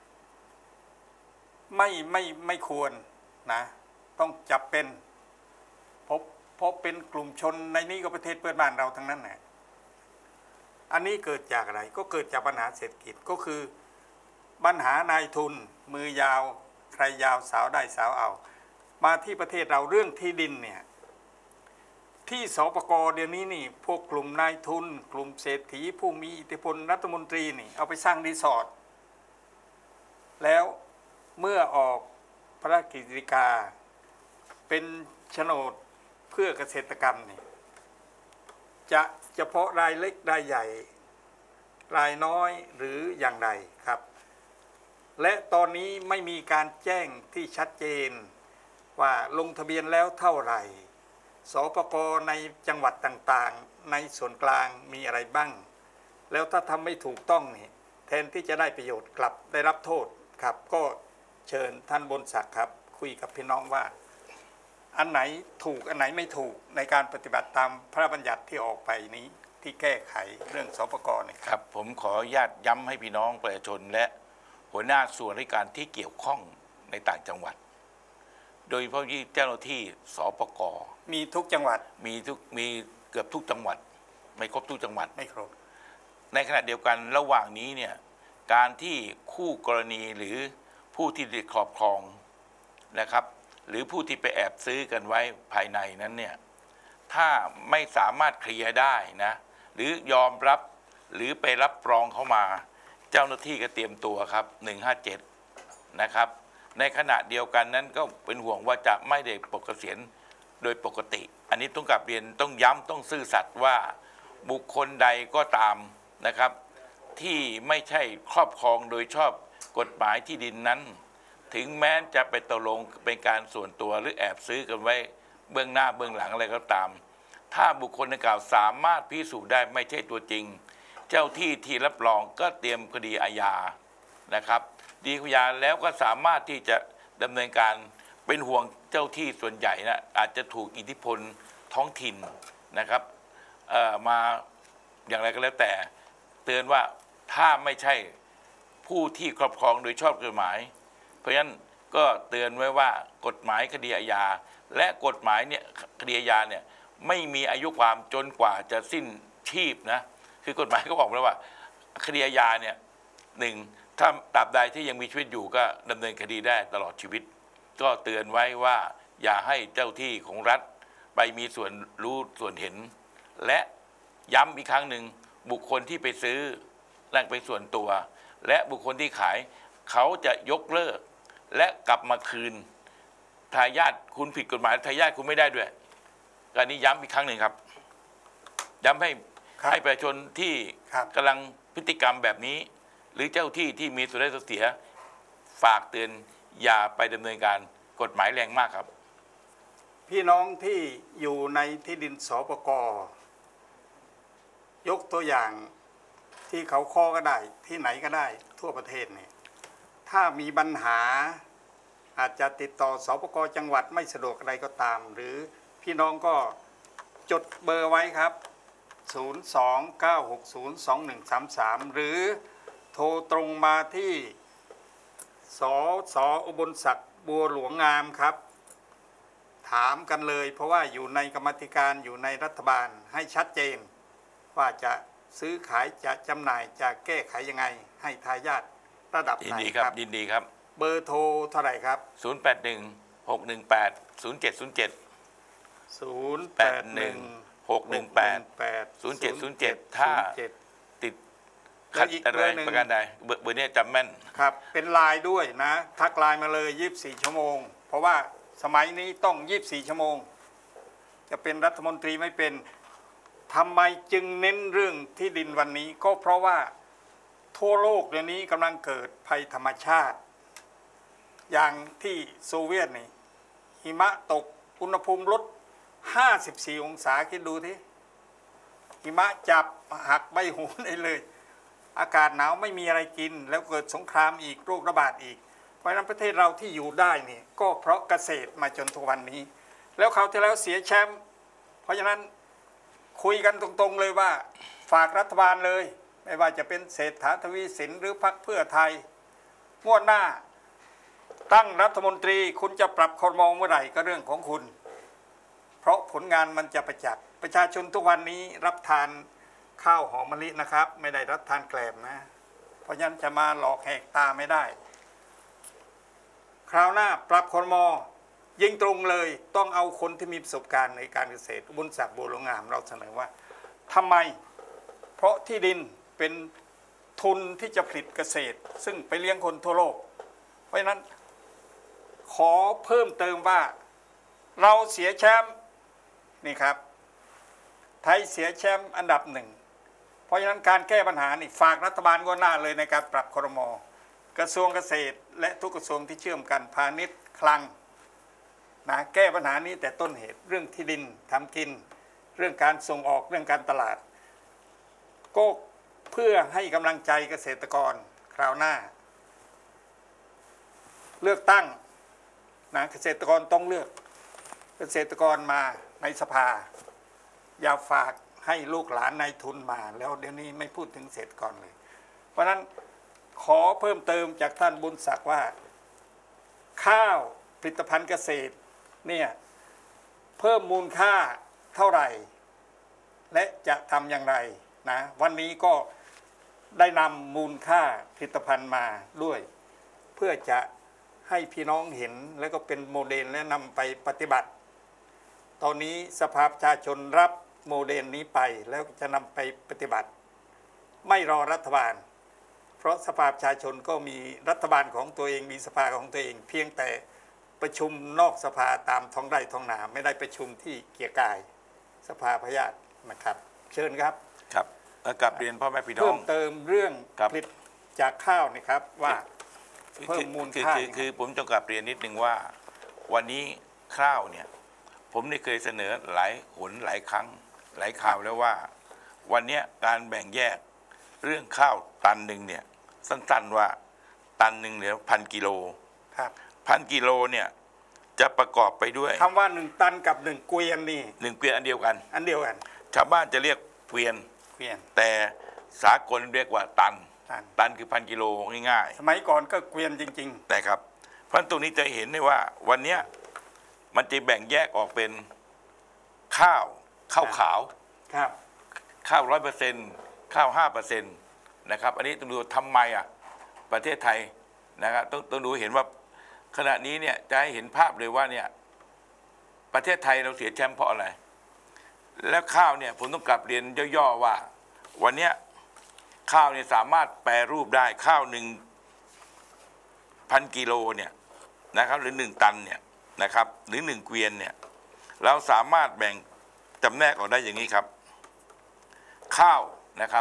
ไม่ควรนะต้องจับเป็นพบเป็นกลุ่มชนในนี้ก็ประเทศเพื่อนบ้านเราทั้งนั้นแหละอันนี้เกิดจากอะไรก็เกิดจากปัญหาเศรษฐกิจก็คือปัญหานายทุนมือยาวใครยาวสาวได้สาวเอามาที่ประเทศเราเรื่องที่ดินเนี่ยที่สปก.เดี๋ยวนี้นี่พวกกลุ่มนายทุนกลุ่มเศรษฐีผู้มีอิทธิพลรัฐมนตรีนี่เอาไปสร้างรีสอร์ทแล้วเมื่อออกพระราชกฤษฎีกาเป็นโฉนดเพื่อเกษตรกรรมนี่จะเฉพาะรายเล็กรายใหญ่รายน้อยหรืออย่างไรครับและตอนนี้ไม่มีการแจ้งที่ชัดเจนว่าลงทะเบียนแล้วเท่าไหร่สปก.ในจังหวัดต่างๆในส่วนกลางมีอะไรบ้างแล้วถ้าทำไม่ถูกต้องนี่แทนที่จะได้ประโยชน์กลับได้รับโทษครับก็เชิญท่านบนศักดิ์ครับคุยกับพี่น้องว่าอันไหนถูกอันไหนไม่ถูกในการปฏิบัติตามพระบัญญัติที่ออกไปนี้ที่แก้ไขเรื่องสปก.เนี่ยครับผมขออนุญาตย้ำให้พี่น้องประชาชนและหัวหน้าส่วนราชการที่เกี่ยวข้องในต่างจังหวัดโดยเฉพาะที่เจ้าหน้าที่สปก. มีทุกจังหวัดมีเกือบทุกจังหวัดไม่ครบทุกจังหวัดไม่ครบในขณะเดียวกันระหว่างนี้เนี่ยการที่คู่กรณีหรือผู้ที่ครอบครองนะครับหรือผู้ที่ไปแอบซื้อกันไว้ภายในนั้นเนี่ยถ้าไม่สามารถเคลียร์ได้นะหรือยอมรับหรือไปรับรองเข้ามาเจ้าหน้าที่ก็เตรียมตัวครับ157นะครับในขณะเดียวกันนั้นก็เป็นห่วงว่าจะไม่ได้ปลดเกษียณโดยปกติอันนี้ต้องกลับเรียนต้องย้ำต้องซื่อสัตย์ว่าบุคคลใดก็ตามนะครับที่ไม่ใช่ครอบครองโดยชอบกฎหมายที่ดินนั้นถึงแม้จะไปตกลงเป็นการส่วนตัวหรือแอบซื้อกันไว้เบื้องหน้าเบื้องหลังอะไรก็ตามถ้าบุคคลดังกล่าวสามารถพิสูจน์ได้ไม่ใช่ตัวจริงเจ้าที่รับรองก็เตรียมคดีอาญานะครับดีคดีอาญาแล้วก็สามารถที่จะดำเนินการเป็นห่วงเจ้าที่ส่วนใหญ่นะอาจจะถูกอิทธิพลท้องถิ่นนะครับมาอย่างไรก็แล้วแต่เตือนว่าถ้าไม่ใช่ผู้ที่ครอบครองโดยชอบกฎหมายเพราะฉะนั้นก็เตือนไว้ว่ากฎหมายคดีอาญาและกฎหมายเนี่ยคดีอาญาเนี่ยไม่มีอายุความจนกว่าจะสิ้นชีพนะคือกฎหมายก็บอกแล้วว่าคดีอาญาเนี่ยหนึ่งถ้าตราบใดที่ยังมีชีวิตอยู่ก็ดำเนินคดีได้ตลอดชีวิตก็เตือนไว้ว่าอย่าให้เจ้าที่ของรัฐไปมีส่วนรู้ส่วนเห็นและย้ำอีกครั้งหนึ่งบุคคลที่ไปซื้อนั่นเป็นส่วนตัวและบุคคลที่ขายเขาจะยกเลิกและกลับมาคืนทายาทคุณผิดกฎหมายทายาทคุณไม่ได้ด้วยการนี้ย้ำอีกครั้งหนึ่งครับย้ำให้ประชาชนที่กำลังพฤติกรรมแบบนี้หรือเจ้าที่ที่มีส่วนได้ส่วนเสียฝากเตือนอย่าไปดำเนินการกฎหมายแรงมากครับพี่น้องที่อยู่ในที่ดินสปก.ยกตัวอย่างที่เขาค้อก็ได้ที่ไหนก็ได้ทั่วประเทศเนี่ยถ้ามีปัญหาอาจจะติดต่อสปก.จังหวัดไม่สะดวกอะไรก็ตามหรือพี่น้องก็จดเบอร์ไว้ครับ029602133หรือโทรตรงมาที่สอุบลศักดิ์บัวหลวงงามครับถามกันเลยเพราะว่าอยู่ในกรรมาธิการอยู่ในรัฐบาลให้ชัดเจนว่าจะซื้อขายจะจำหน่ายจะแก้ไขยังไงให้ทายาทระดับไหนครับยินดีครับเบอร์โทรเท่าไหร่ครับ 0816180707 ถ้าติดขัดอะไรประการใดเบอร์นี้จำแม่นครับเป็นไลน์ด้วยนะทักไลน์มาเลย24ชั่วโมงเพราะว่าสมัยนี้ต้อง24ชั่วโมงจะเป็นรัฐมนตรีไม่เป็นทำไมจึงเน้นเรื่องที่ดินวันนี้ก็เพราะว่าทั่วโลกเดี๋ยวนี้กำลังเกิดภัยธรรมชาติอย่างที่โซเวียตนี่หิมะตกอุณหภูมิลด54องศาคิดดูที่หิมะจับหักใบหูได้เลยอากาศหนาวไม่มีอะไรกินแล้วเกิดสงครามอีกโรคระบาดอีกเพราะฉะนั้นประเทศเราที่อยู่ได้นี่ก็เพราะเกษตรมาจนทุกวันนี้แล้วคราวที่แล้วเสียแชมป์เพราะฉะนั้นคุยกันตรงๆเลยว่าฝากรัฐบาลเลยไม่ว่าจะเป็นเศรษฐาทวีสินหรือพรรคเพื่อไทยงวดหน้าตั้งรัฐมนตรีคุณจะปรับครม.เมื่อไหร่ก็เรื่องของคุณเพราะผลงานมันจะประจักษ์ประชาชนทุกวันนี้รับทานข้าวหอมมะลินะครับไม่ได้รับทานแกลบนะเพราะฉะนั้นจะมาหลอกแหกตาไม่ได้คราวหน้าปรับครม.ยิงตรงเลยต้องเอาคนที่มีประสบการณ์ในการเกษตรบุญศักดิ์บัวหลวงงามเราเสนอว่าทำไมเพราะที่ดินเป็นทุนที่จะผลิตเกษตรซึ่งไปเลี้ยงคนทั่วโลกเพราะฉะนั้นขอเพิ่มเติมว่าเราเสียแชมป์นี่ครับไทยเสียแชมป์อันดับหนึ่งเพราะฉะนั้นการแก้ปัญหานี่ฝากรัฐบาลก็หน้าเลยในการปรับครม.กระทรวงเกษตรและทุกกระทรวงที่เชื่อมกันพาณิชย์คลังนะแก้ปัญหานี้แต่ต้นเหตุเรื่องที่ดินทำกินเรื่องการส่งออกเรื่องการตลาดก็เพื่อให้กำลังใจเกษตรกรคราวหน้าเลือกตั้งนะเกษตรกรต้องเลือกเกษตรกรมาในสภาอย่าฝากให้ลูกหลานนายทุนมาแล้วเดี๋ยวนี้ไม่พูดถึงเกษตรกรเลยเพราะฉะนั้นขอเพิ่มเติมจากท่านบุญศักดิ์ว่าข้าวผลิตภัณฑ์เกษตรเนี่ยเพิ่มมูลค่าเท่าไหร่และจะทำอย่างไรนะวันนี้ก็ได้นำมูลค่าผลิตภัณฑ์มาด้วยเพื่อจะให้พี่น้องเห็นแล้วก็เป็นโมเดลและนำไปปฏิบัติตอนนี้สภาประชาชนรับโมเดลนี้ไปแล้วจะนำไปปฏิบัติไม่รอรัฐบาลเพราะสภาประชาชนก็มีรัฐบาลของตัวเองมีสภาของตัวเองเพียงแต่ประชุมนอกสภาตามท้องไร่ท้องนาไม่ได้ประชุมที่เกียรกายสภาพญาตินะครับเชิญครับครับกลับเรียนพ่อแม่พี่น้องเพิ่มเติมเรื่องผลิตจากข้าวนี่ครับว่าเพิ่มมูลค่าคือผมจะกลับเรียนนิดนึงว่าวันนี้ข้าวเนี่ยผมได้เคยเสนอหลายหนหลายครั้งหลายข่าวแล้วว่าวันนี้การแบ่งแยกเรื่องข้าวตันหนึ่งเนี่ยสั้นๆว่าตันหนึ่งเหลือ1,000 กิโลครับ 1,000 กิโลเนี่ยจะประกอบไปด้วยคำว่า1 ตันกับ1 เกวียนนี่ 1 เกวียนอันเดียวกันชาวบ้านจะเรียกเกวียนแต่สากลเรียกว่าตันคือ1,000 กิโลง่ายๆสมัยก่อนก็เกวียนจริงๆแต่ครับเพราะตรงนี้จะเห็นได้ว่าวันนี้มันจะแบ่งแยกออกเป็นข้าวขาวครับข้าว100%ข้าว5%นะครับอันนี้ต้องดูทำไมประเทศไทยนะครับต้องดูเห็นว่าขณะนี้เนี่ยจะให้เห็นภาพเลยว่าเนี่ยประเทศไทยเราเสียแชมป์เพราะอะไรแล้วข้าวเนี่ยผมต้องกลับเรียนย่อๆว่าวันนี้ข้าวเนี่ยสามารถแปรรูปได้ข้าว1,000 กิโลเนี่ยนะครับหรือ1 ตันเนี่ยนะครับหรือ1 เกวียนเนี่ยเราสามารถแบ่งจำแนกออกได้อย่างนี้ครับข้าวนะครับ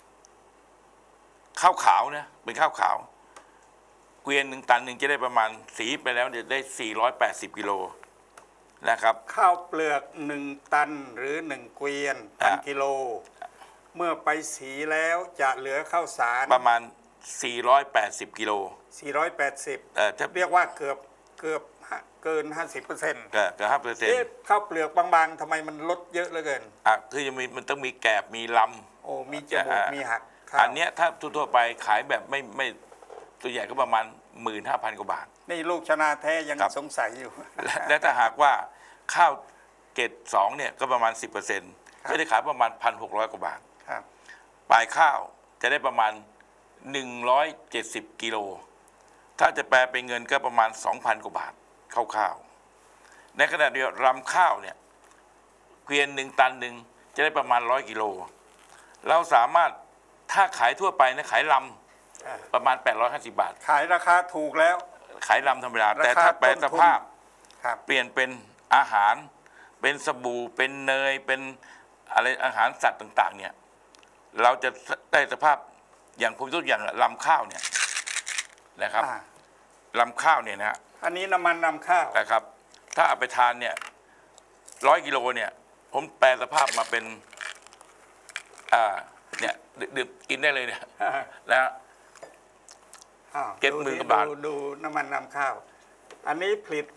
ข้าวขาวนะเป็นข้าวขาวเกวียน1 ตันจะได้ประมาณสีไปแล้วจะได้480 กิโลนะครับข้าวเปลือก1 ตันหรือ1 เกวียน1,000 กิโลเมื่อไปสีแล้วจะเหลือข้าวสารประมาณ480 กิโล 480เรียกว่าเกือบเกิน 50% เกือบ5% ข้าวเปลือกบางๆทำไมมันลดเยอะเหลือเกินคือมันต้องมีแกบมีลำโอ้มีจมูกมีหักอันเนี้ยถ้าทั่วไปขายแบบไม่ตัวใหญ่ก็ประมาณ 15,000 กว่าบาทนี่ลูกชนะแท้ยังสงสัยอยู่และถ้าหากว่าข้าวเกรด2เนี่ยก็ประมาณ 10%ก็ได้ขายประมาณ 1,600 กว่าบาทปลายข้าวจะได้ประมาณ170 กิโลถ้าจะแปลเป็นเงินก็ประมาณ 2,000 กว่าบาทข้าวในขณะเดียวกันรำข้าวเนี่ยเกวียน1 ตันจะได้ประมาณ100 กิโลเราสามารถถ้าขายทั่วไปนะขายลำประมาณ850 บาทขายราคาถูกแล้วขายลำธรรมดาแต่ถ้าแปลสภาพเปลี่ยนเป็นอาหารเป็นสบู่เป็นเนยเป็นอะไรอาหารสัตว์ต่างๆเนี่ยเราจะได้สภาพอย่างผมยกอย่างลำข้าวเนี่ยนะครับลำข้าวเนี่ยนะอันนี้น้ำมันลำข้าวนะครับถ้าเอาไปทานเนี่ย100 กิโลเนี่ยผมแปลสภาพมาเป็นเนี่ยดื่มกินได้เลยเนี่ยแล้ว70,000 กว่าบาทดูน้ำมันลำข้าวอันนี้ผลิต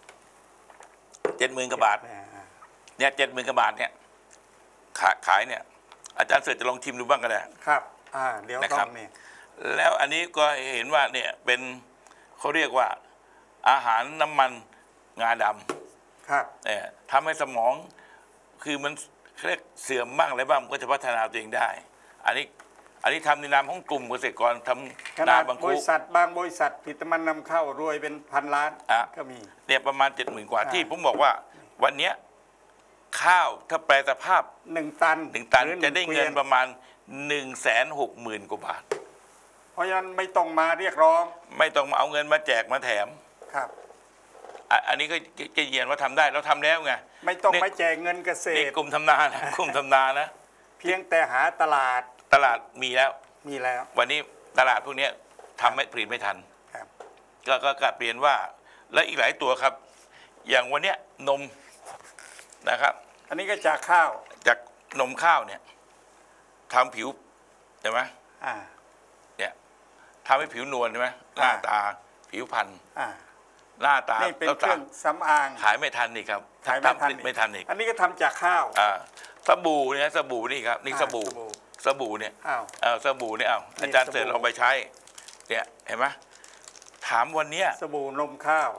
70,000 กว่าบาทเนี่ย70,000 กว่าบาทเนี่ยขายเนี่ยอาจารย์เสริฐจะลองชิมดูบ้างก็ได้ครับเดี๋ยวนะต้ครัอบ งเนี่ยแล้วอันนี้ก็เห็นว่าเนี่ยเป็นเขาเรียกว่าอาหารน้ำมันงาดำครับทำให้สมองคือมันเรียกเสื่อมบ้างอะไรบ้างก็จะพัฒนาตัวเองได้ อันนี้ทำในนามของกลุ่มเกษตรกรทำขนาดบางบคุริษัทบางบริษัทผลิตมันนำเข้ารวยเป็นพันล้านอ่ะก็มีเนี่ยประมาณ70,000 กว่าที่ผมบอกว่าวันเนี้ยข้าวถ้าแปลสภาพ 1 ตัน 1 ตันหรือจะได้เงินกวียประมาณ 160,000 กว่าบาทเพราะฉะนั้นไม่ต้องมาเรียกร้องไม่ต้องมาเอาเงินมาแจกมาแถมครับอันนี้ก็จะเยียนว่าทำได้เราทำแล้วไงไม่ต้องนี่มาแจกเงินเกษนี่ตรกลุ่มทำนานะกลุ่มทำนานะเพียงแต่หาตลาดตลาดมีแล้วมีแล้ววันนี้ตลาดพวกเนี้ยทำไม่ผลิตไม่ทันครับก็กลับเรียนว่าและอีกหลายตัวครับ อย่างวันเนี้ยนมนะครับอันนี้ก็จากข้าวจากนมข้าวเนี่ยทำผิวใช่ไหมอ่าเนี่ยทำให้ผิวนวลใช่ไหมหน้าตาผิวพรรณอ่าหน้าตานี่เป็นแล้วเครื่องสำอางขายไม่ทันนี่ครับขายไม่ทันทำไม่ทันอีกอันนี้ก็ทำจากข้าวสบู่เนี่ยสบู่นี่ครับนี่สบู่ สบู่เนี่ยอ้าวสบู่เนี่ยอาจารย์เสร็จสบู่ลองไปใช้เนี่ยเห็นไหมถามวันเนี้ยสบู่นมข้าว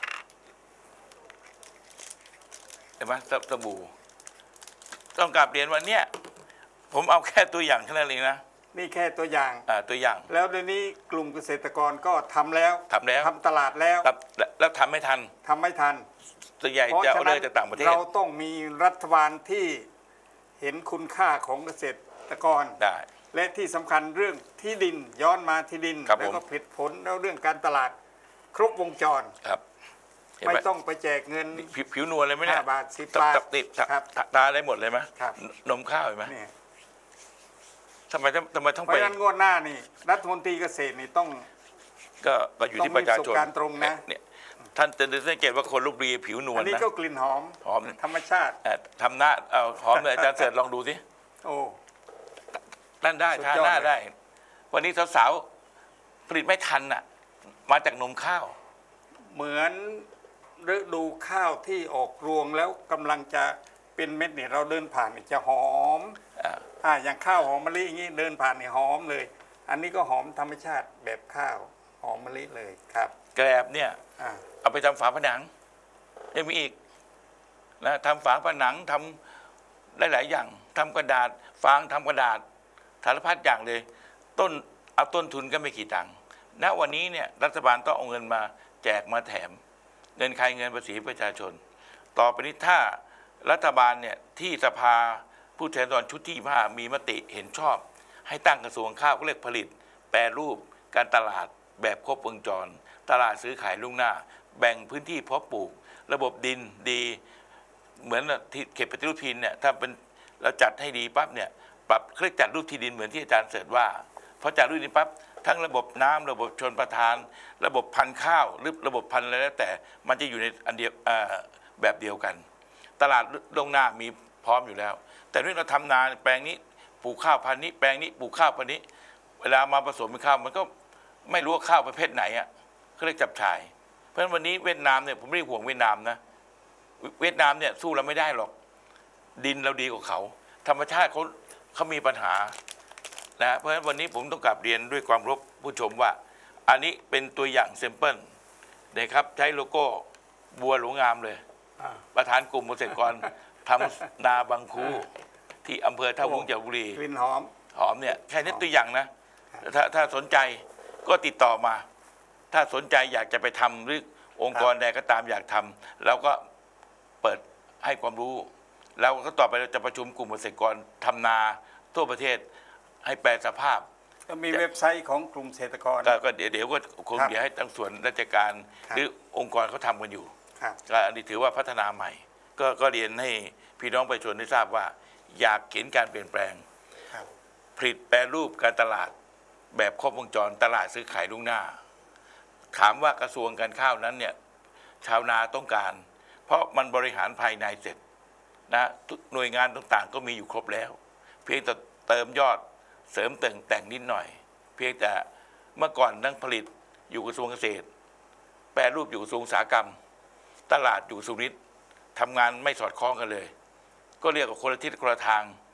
เห็นไหมสบู่ต้องกลับเรียนวันเนี้ยผมเอาแค่ตัวอย่างแค่นั้นเองนะนี่แค่ตัวอย่างตัวอย่างแล้วเดี๋ยวนี้กลุ่มเกษตรกรก็ทำแล้วทำแล้วทำตลาดแล้วครับแล้วทำไม่ทันทำไม่ทันส่วนใหญ่เพราะจะฉะเอานั้เลยนจากต่างประเทศเราต้องมีรัฐบาลที่เห็นคุณค่าของเกษตรกรได้และที่สำคัญเรื่องที่ดินย้อนมาที่ดินครับแล้วก็ผมผลผลแล้วเรื่องการตลาดครบวงจรครับเห็นไม่ไหมต้องไปแจกเงินผิวนวลเลยไหมเนี่ย 5 บาท 10 บาทติดครับตาได้หมดเลยไหมครับนมข้าวเห็นไหมเนี่ยทำไมต้องเพไปราะฉะนั้นงวดหน้านี่รัฐมนตรีเกษตรนี่ต้องก็อยู่ที่ประชาชนต้องมีประสบการณ์ตรงนะเนี่ยท่านจะสังเกตว่าคนลพบุรีผิวนวลอันนี้นะก็กลิ่นหอมหอมธรรมชาติทำหน้าหอมเลยอาจารย์เสร็จลองดูสิโอ้นั่นได้สุดทายอดหน้าเลยได้ วันนี้สาวๆผลิตไม่ทันอ่ะ มาจากนมข้าวเหมือนฤดูข้าวที่ออกรวงแล้วกำลังจะเป็นเม็ดเนี่ยเราเดินผ่านเนี่ยจะหอม อย่างข้าวหอมมะลิอย่างนี้เดินผ่านเนี่ยหอมเลย อันนี้ก็หอมธรรมชาติแบบข้าวหอมมะลิเลยครับแกลบเนี่ยอ่าเอาไปทำฝาผนังยังมีอีกนะทำฝาผนังทำหลายๆอย่างทำกระดาษฟางทำกระดาษสารพัดอย่างเลยเอาต้นทุนก็ไม่กี่ตังค์ณวันนี้เนี่ยรัฐบาลต้องเอาเงินมาแจกมาแถม เงินใครเงินภาษีประชาชน ต่อไปนี้ถ้ารัฐบาลเนี่ยที่สภาผู้แทนราษฎรชุดที่5มีมติเห็นชอบ ให้ตั้งกระทรวงข้าวก็เรียกผลิต แปรรูปการตลาดแบบครบวงจร ตลาดซื้อขายล่วงหน้า แบ่งพื้นที่เพาะปลูก ระบบดินดี เหมือนที่เขตปฏิรูปที่ดินเนี่ยถ้าเป็นเราจัดให้ดีปั๊บเนี่ยปรับเครื่องจัดรูปที่ดินเหมือนที่อาจารย์เสริฐว่าพอจัดรูปที่ดินปั๊บทั้งระบบน้ำระบบชนประทาน ระบบพันธุ์ข้าวหรือระบบพันธุ์อะไรแล้วแต่มันจะอยู่ในอันเดียวแบบเดียวกัน ตลาดล่วงหน้ามีพร้อมอยู่แล้ว แต่เรื่องเราทำนาแปลงนี้ปลูกข้าวพันธุ์นี้แปลงนี้ปลูกข้าวพันธุ์นี้ เวลามาผสมเป็นข้าวมันก็ไม่รู้ว่าข้าวประเภทไหนอ่ะก็เลยจับฉ่ายเพราะฉะนั้นวันนี้เวียดนามเนี่ยผมไม่ได้ห่วงเวียดนามนะเวียดนามเนี่ยสู้เราไม่ได้หรอกดินเราดีกว่าเขาธรรมชาติเขามีปัญหานะเพราะฉะนั้นวันนี้ผมต้องกลับเรียนด้วยความเคารพผู้ชมว่า อันนี้เป็นตัวอย่างเซมเปิลนะครับใช้โลโก้บัวหลวงงามเลยอ่าประธานกลุ่มเกษตรกรทำนาบางคูที่อำเภอท่าวุ้งจังหวัดบุรีกลิ่นหอมหอมเนี่ยแค่นี้ตัวอย่างนะถ้าสนใจก็ติดต่อมา ถ้าสนใจอยากจะไปทำหรือองค์กรใดก็ตามอยากทำเราก็เปิดให้ความรู้แล้วก็ต่อไปเราจะประชุมกลุ่มเกษตรกรทำนาทั่วประเทศให้แปลสภาพก็มีเว็บไซต์ของกลุ่มเกษตรกรก็เดี๋ยวก็คงครับเดี๋ยวให้ทั้งส่วนราชการครับหรือองค์กรเขาทำกันอยู่ครับก็อันนี้ถือว่าพัฒนาใหม่ ก็เรียนให้พี่น้องประชาชนได้ทราบว่า อยากเห็นการเปลี่ยนแปลงครับผลิตแปรรูปการตลาดแบบครบวงจรตลาดซื้อขายล่วงหน้า ถามว่ากระทรวงการข้าวนั้นเนี่ยชาวนาต้องการ เพราะมันบริหารภายในเสร็จนะทุกหน่วยงานต่างๆ ก็มีอยู่ครบแล้ว เพียงแต่เติมยอดเสริมแต่งนิดหน่อย เพียงแต่เมื่อก่อนนั่งผลิตอยู่กระทรวงเกษตร แปรรูปอยู่กระทรวงอุตสาหกรรม ตลาดอยู่สุรินทร์ทำงานไม่สอดคล้องกันเลย ก็เรียกว่าคนละทิศคนละทาง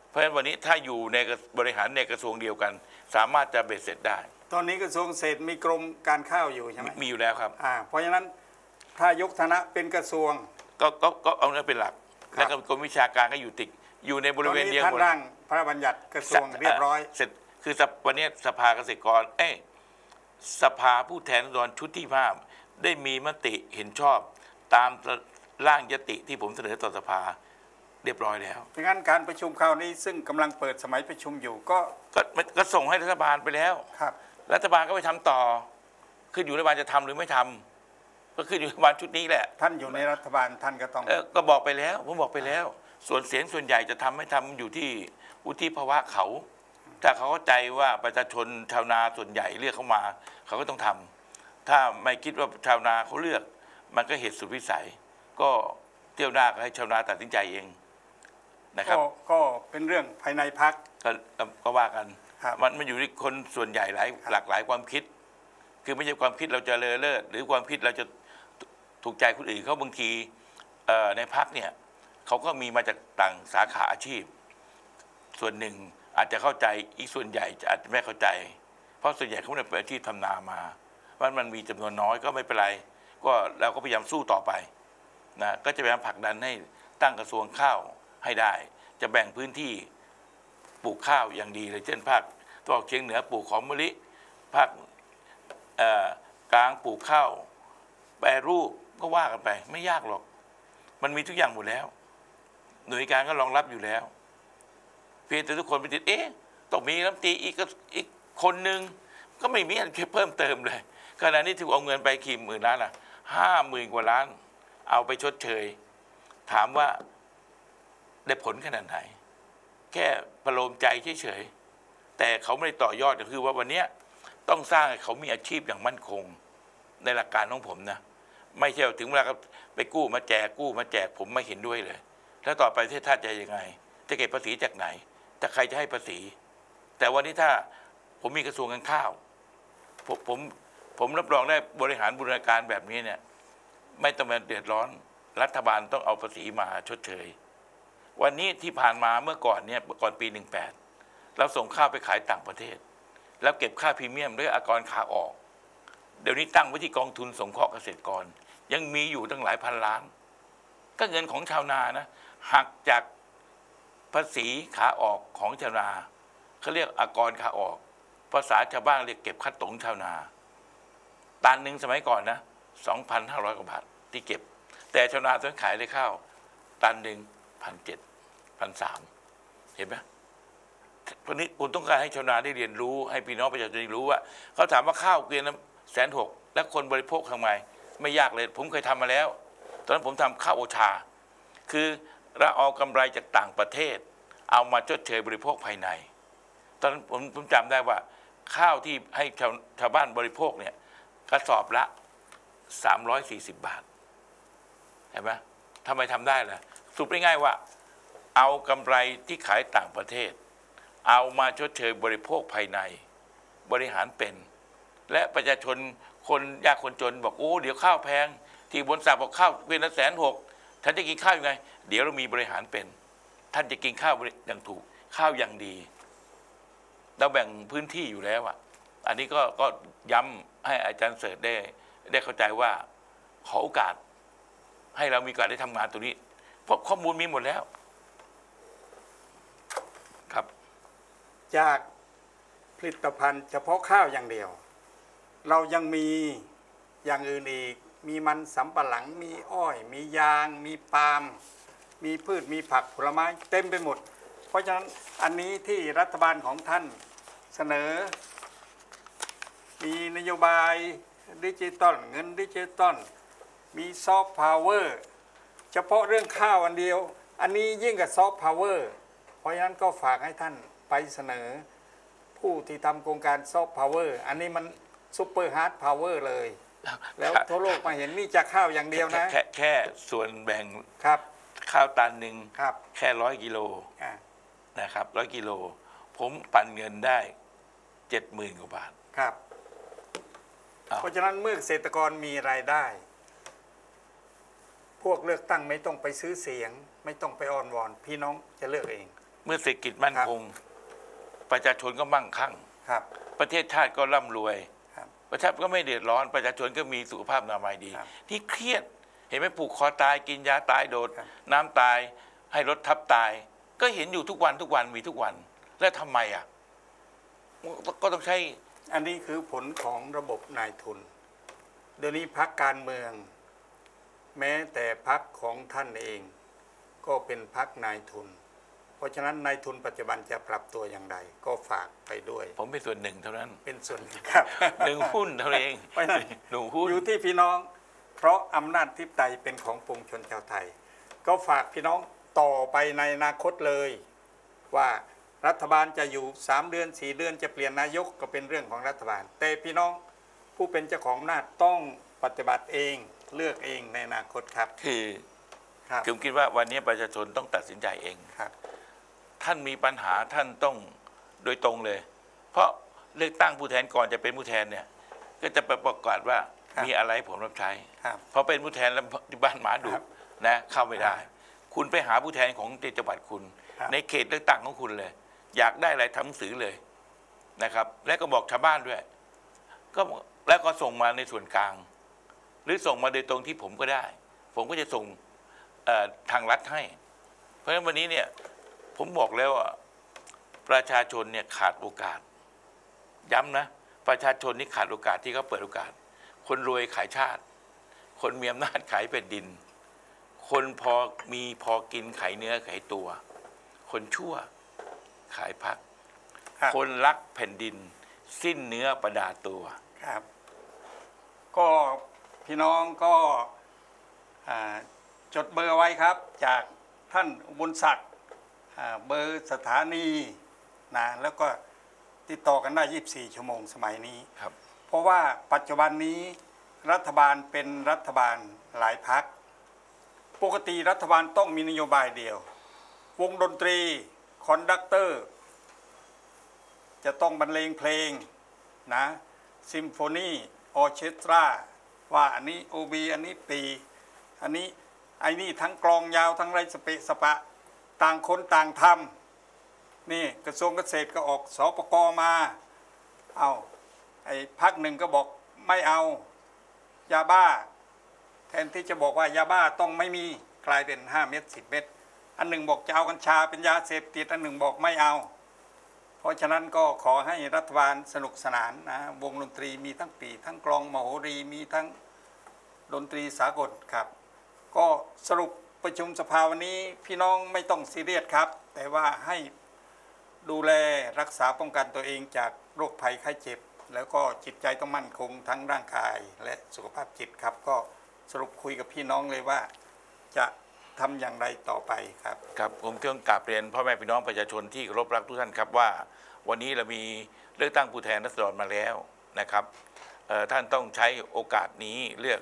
เพราะฉะนั้นวันนี้ถ้าอยู่ในบริหารในกระทรวงเดียวกัน สามารถจะเบ็ดเสร็จได้ตอนนี้กระทรวงเกษตรมีกรมการข้าวอยู่ใช่ไหมมีอยู่แล้วครับเพราะฉะนั้นถ้ายกฐานะเป็นกระทรวงก็เอาเนื้อเป็นหลักครับแล้วก็กรมวิชาการก็อยู่ติดอยู่ในบริเวณเดียวท่านหมดร่างพระราชบัญญัติกระทรวงเรียบร้อยเสร็จคือวันนี้สภาเกษตรกรสภาผู้แทนราษฎรชุดที่5ได้มีมติเห็นชอบตามร่างยติที่ผมเสนอต่อสภาเรียบร้อยแล้วดังนั้นการประชุมคราวนี้ซึ่งกำลังเปิดสมัยประชุมอยู่ก็ส่งให้รัฐบาลไปแล้วครับรัฐบาลก็ไปทำต่อขึ้นอยู่รัฐบาลจะทำหรือไม่ทำก็ขึ้นอยู่รัฐบาลชุดนี้แหละท่านอยู่ในรัฐบาลท่านก็ต้องก็บอกไปแล้วผมบอกไปแล้ว ส่วนเสียงส่วนใหญ่จะทำไม่ทำอยู่ที่วุฒิภาวะเขาถ้าเขาเข้าใจว่าประชาชนชาวนาส่วนใหญ่เลือกเขามาเขาก็ต้องทำถ้าไม่คิดว่าชาวนาเขาเลือกมันก็เหตุสุดวิสัย ก็เที่ยวหน้าก็ให้ชาวนาตัดสินใจเองนะครับก็เป็นเรื่องภายในพรรคก็ว่ากันครับมันอยู่ที่คนส่วนใหญ่หลากหลายความคิด คือไม่ใช่ความคิดเราจะเลอเลิศหรือความคิดเราจะถูกใจคนอื่นเขาบางทีในพรรคเนี่ยเขาก็มีมาจากต่างสาขาอาชีพ ส่วนหนึ่งอาจจะเข้าใจอีกส่วนใหญ่จะอาจจะไม่เข้าใจ เพราะส่วนใหญ่เขาไม่ได้เป็นอาชีพทำนามาว่ามันมีจำนวนน้อยก็ไม่เป็นไรก็เราก็พยายามสู้ต่อไปนะก็จะพยายามผลักดันให้ตั้งกระทรวงข้าวให้ได้ จะแบ่งพื้นที่ปลูกข้าวอย่างดีเลยเช่นภาคตะวันออกเฉียงเหนือปลูกหอมมะลิภาคกลางปลูกข้าวแปรรูปก็ว่ากันไปไม่ยากหรอกมันมีทุกอย่างหมดแล้วหน่วยการก็รองรับอยู่แล้วเพียงแต่ทุกคนไปติดต้องมีรัฐมนตรีอีกคนนึงก็ไม่มีอะไรเพิ่มเติมเลยขณะนี้ถูกเอาเงินไปกี่หมื่นล้านล่ะ50,000 กว่าล้านเอาไปชดเชยถามว่าได้ผลขนาดไหนแค่ประโลมใจเฉยๆแต่เขาไม่ได้ต่อยอดก็คือว่าวันนี้ต้องสร้างให้เขามีอาชีพอย่างมั่นคงในหลักการของผมนะไม่ใช่ถึงเวลาไปกู้มาแจกผมไม่เห็นด้วยเลยแล้วต่อไปประเทศชาติจะยังไงจะเก็บภาษีจากไหนถ้าใครจะให้ภาษีแต่วันนี้ถ้าผมมีกระทรวงการข้าวผมรับรองได้บริหารบูรณาการแบบนี้เนี่ยไม่ต้องมาเดือดร้อนรัฐบาลต้องเอาภาษีมาชดเชยวันนี้ที่ผ่านมาเมื่อก่อนเนี่ยก่อนปี18เราส่งข้าวไปขายต่างประเทศแล้วเก็บค่าพรีเมียมด้วยอากรขาออกเดี๋ยวนี้ตั้งไว้ที่กองทุนสงเคราะห์เกษตรกรยังมีอยู่ตั้งหลายพันล้านก็เงินของชาวนานะหักจากภาษีขาออกของชาวนาเขาเรียกอากรขาออกภาษาชาวบ้านเรียกเก็บค่าตงชาวนาตันหนึ่งสมัยก่อนนะ 2,500 กว่าบาทที่เก็บแต่ชาวนาต้องขายได้ข้าวตันหนึ่ง1,700 1,300เห็นไหมวันนี้ผมต้องการให้ชาวนาได้เรียนรู้ให้พี่น้องประชาชนได้รู้ว่าเขาถามว่าข้าวเกวียนละ160,000แล้วคนบริโภคทำไมไม่ยากเลยผมเคยทำมาแล้วตอนนั้นผมทำข้าวโอชาคือเราเอากำไรจากต่างประเทศเอามาชดเชยบริโภคภายในตอนนั้นผมจำได้ว่าข้าวที่ให้ชาวบ้านบริโภคเนี่ยกระสอบละ340 บาทเห็นไหมทำไมทำได้ล่ะสรุปง่ายๆว่าเอากำไรที่ขายต่างประเทศเอามาชดเชยบริโภคภายในบริหารเป็นและประชาชนคนยากคนจนบอกโอ้เดี๋ยวข้าวแพงที่บนสาบอกข้าวเป็นละ160,000ท่านจะกินข้าวยังไงเดี๋ยวเรามีบริหารเป็นท่านจะกินข้าวอย่างถูกข้าวอย่างดีเราแบ่งพื้นที่อยู่แล้วอ่ะอันนี้ก็ย้ำให้อาจารย์เสิร์ชได้เข้าใจว่าขอโอกาสให้เรามีโอกาสได้ทำงานตรงนี้เพราะข้อมูลมีหมดแล้วครับจากผลิตภัณฑ์เฉพาะข้าวอย่างเดียวเรายังมีอย่างอื่นอีกมีมันสำปะหลังมีอ้อยมียางมีปาล์มมีพืชมีผักผลไม้เต็มไปหมดเพราะฉะนั้นอันนี้ที่รัฐบาลของท่านเสนอมีนโยบายดิจิตอลเงินดิจิตอลมีซอฟต์พาวเวอร์เฉพาะเรื่องข้าวอันเดียวอันนี้ยิ่งกับซอฟต์พาวเวอร์เพราะฉะนั้นก็ฝากให้ท่านไปเสนอผู้ที่ทำโครงการซอฟต์พาวเวอร์อันนี้มันซุปเปอร์ฮาร์ดพาวเวอร์เลยแล้วทั่วโลกมาเห็นนี่จะข้าวอย่างเดียวนะแค่ส่วนแบ่งครับข้าวตันหนึ่งครับแค่100 กิโลนะครับ100 กิโลผมปั่นเงินได้ 70,000 กว่าบาทครับเพราะฉะนั้นเมื่อเกษตรกรมีรายได้พวกเลือกตั้งไม่ต้องไปซื้อเสียงไม่ต้องไปอ้อนวอนพี่น้องจะเลือกเองเมื่อเศรษฐกิจมั่นคงประชาชนก็มั่งคั่งครับประเทศชาติก็ร่ำรวยครับประชาชนก็ไม่เดือดร้อนประชาชนก็มีสุขภาพอนามัยดีครับที่เครียดเห็นไหมผูกคอตายกินยาตายโดดครับน้ำตายให้รถทับตาย ก็เห็นอยู่ทุกวันมีทุกวัน แล้วทำไมอ่ะก็ต้องใช้อันนี้คือผลของระบบนายทุน เดี๋ยวนี้พรรคการเมือง แม้แต่พรรคของท่านเอง ก็เป็นพรรคนายทุน เพราะฉะนั้นนายทุนปัจจุบันจะปรับตัวอย่างไรก็ฝากไปด้วยผมเป็นส่วนหนึ่งเท่านั้นเป็นส่วนหนึ่งครับหนึ่งหุ้นเท่านั้นเองเพราะฉะนั้นหนึ่งหุ้นอยู่ที่พี่น้อง เพราะอำนาจทิปไตยเป็นของปวงชนชาวไทย ก็ฝากพี่น้องต่อไปในอนาคตเลย ว่ารัฐบาลจะอยู่3 เดือน 4 เดือนจะเปลี่ยนนายกก็เป็นเรื่องของรัฐบาล แต่พี่น้องผู้เป็นเจ้าของอำนาจต้องปฏิบัติเองเลือกเองในอนาคตครับคือครับผมคิดว่าวันนี้ประชาชนต้องตัดสินใจเองครับท่านมีปัญหาท่านต้องโดยตรงเลย เพราะเลือกตั้งผู้แทนก่อนจะเป็นผู้แทนเนี่ยก็จะไปประกาศว่ามีอะไรผมรับใช้ครับพอเป็นผู้แทนแล้วที่บ้านหมาดุครับนะเข้าไม่ได้ คุณไปหาผู้แทนของจังหวัดคุณครับในเขตเลือกตั้งของคุณเลย อยากได้อะไรทำหนังสือเลยนะครับ และก็บอกชาวบ้านด้วยก็แล้วก็ส่งมาในส่วนกลาง หรือส่งมาโดยตรงที่ผมก็ได้ ผมก็จะส่งทางรัฐให้ เพราะฉะนั้นวันนี้เนี่ยผมบอกแล้วว่าประชาชนเนี่ยขาดโอกาส ย้ำนะประชาชนนี่ขาดโอกาสที่เขาเปิดโอกาส คนรวยขายชาติ คนมีอำนาจขายแผ่นดิน คนพอกินขายเนื้อขายตัว คนชั่วขายพรรคครับคนรักแผ่นดิน สิ้นเนื้อประดาตัวครับ ก็พี่น้องก็จดเบอร์ไว้ครับ จากท่านอุบลศักดิ์เบอร์สถานีนะแล้วก็ติดต่อกันได้ 24 ชั่วโมงสมัยนี้ครับเพราะว่าปัจจุบันนี้รัฐบาลเป็นรัฐบาลหลายพรรคปกติรัฐบาลต้องมีนโยบายเดียว วงดนตรีคอนดักเตอร์จะต้องบรรเลงเพลงนะซิมโฟนีออร์เคสตราว่าอันนี้โอบีอันนี้ปีอันนี้ไอ้นี่ทั้งกลองยาวทั้งไรสเปะสปะต่างคนต่างทำนี่กระทรวงเกษตรก็ออกสปกมาเอาไอ้พักหนึ่งก็บอกไม่เอายาบ้าแทนที่จะบอกว่ายาบ้าต้องไม่มีกลายเป็น5 เม็ด10 เม็ดอันหนึ่งบอกจะเอากัญชาเป็นยาเสพติดอันหนึ่งบอกไม่เอา เพราะฉะนั้นก็ขอให้รัฐบาลสนุกสนานนะวงดนตรีมีทั้งปีทั้งกลองมโหรีมีทั้งดนตรีสากลครับ ก็สรุปประชุมสภาวันนี้พี่น้องไม่ต้องซีเรียสครับ แต่ว่าให้ดูแลรักษาป้องกันตัวเองจากโรคภัยไข้เจ็บ แล้วก็จิตใจต้องมั่นคงทั้งร่างกายและสุขภาพจิตครับ ก็สรุปคุยกับพี่น้องเลยว่าจะทำอย่างไรต่อไปครับครับผมต้องกราบเรียนพ่อแม่พี่น้องประชาชนที่เคารพรักทุกท่านครับว่าวันนี้เรามีเลือกตั้งผู้แทนราษฎรมาแล้วนะครับท่านต้องใช้โอกาสนี้เลือก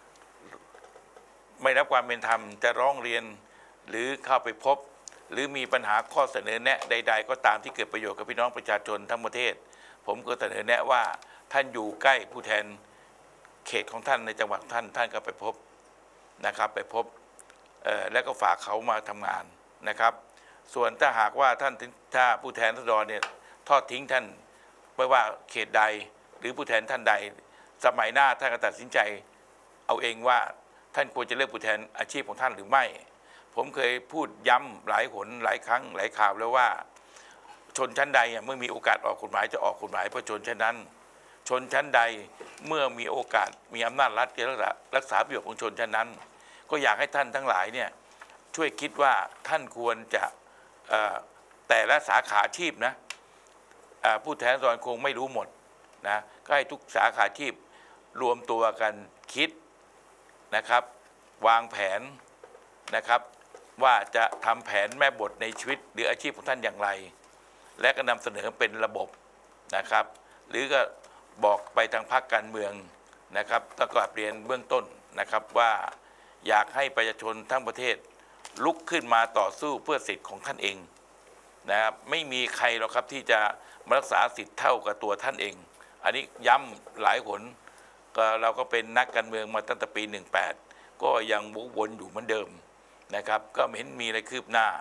ไม่รับความเป็นธรรมจะร้องเรียนหรือเข้าไปพบ หรือมีปัญหาข้อเสนอแนะใด ๆ ก็ตามที่เกิดประโยชน์กับพี่น้องประชาชนทั้งประเทศ ผมก็เสนอแนะว่าท่านอยู่ใกล้ผู้แทนเขตของท่านในจังหวัดท่านก็ไปพบนะครับไปพบแล้วก็ฝากเขามาทำงานนะครับ ส่วนถ้าหากว่าถ้าผู้แทนราษฎรเนี่ยทอดทิ้งท่านไม่ว่าเขตใดหรือผู้แทนท่านใดสมัยหน้าท่านก็ตัดสินใจเอาเองว่าท่านควรจะเลือกผู้แทนอาชีพของท่านหรือไม่ ผมเคยพูดย้ำหลายหนหลายครั้งหลายข่าวแล้วว่าชนชั้นใดเมื่อมีโอกาสออกกฎหมายจะออกกฎหมายเพื่อชนชั้นนั้นชนชั้นใดเมื่อมีโอกาสมีอำนาจรัฐจะรักษาประโยชน์ของชนชั้นนั้นก็อยากให้ท่านทั้งหลายเนี่ยช่วยคิดว่าท่านควรจะแต่ละสาขาอาชีพนะผู้แทนราษฎรคงไม่รู้หมดนะก็ให้ทุกสาขาอาชีพรวมตัวกันคิดนะครับวางแผนนะครับว่าจะทำแผนแม่บทในชีวิตหรืออาชีพของท่านอย่างไรและก็นำเสนอเป็นระบบนะครับหรือก็บอกไปทางพรรคการเมืองนะครับต้องกราบเรียนเบื้องต้นนะครับว่าอยากให้ประชาชนทั้งประเทศลุกขึ้นมาต่อสู้เพื่อสิทธิ์ของท่านเองนะครับไม่มีใครหรอกครับที่จะมารักษาสิทธิ์เท่ากับตัวท่านเองอันนี้ย้ำหลายหนเราก็เป็นนักการเมืองมาตั้งแต่ปี 18ก็ยังวกวนอยู่เหมือนเดิมนะครับก็ไม่เห็นมีอะไรคืบหน้า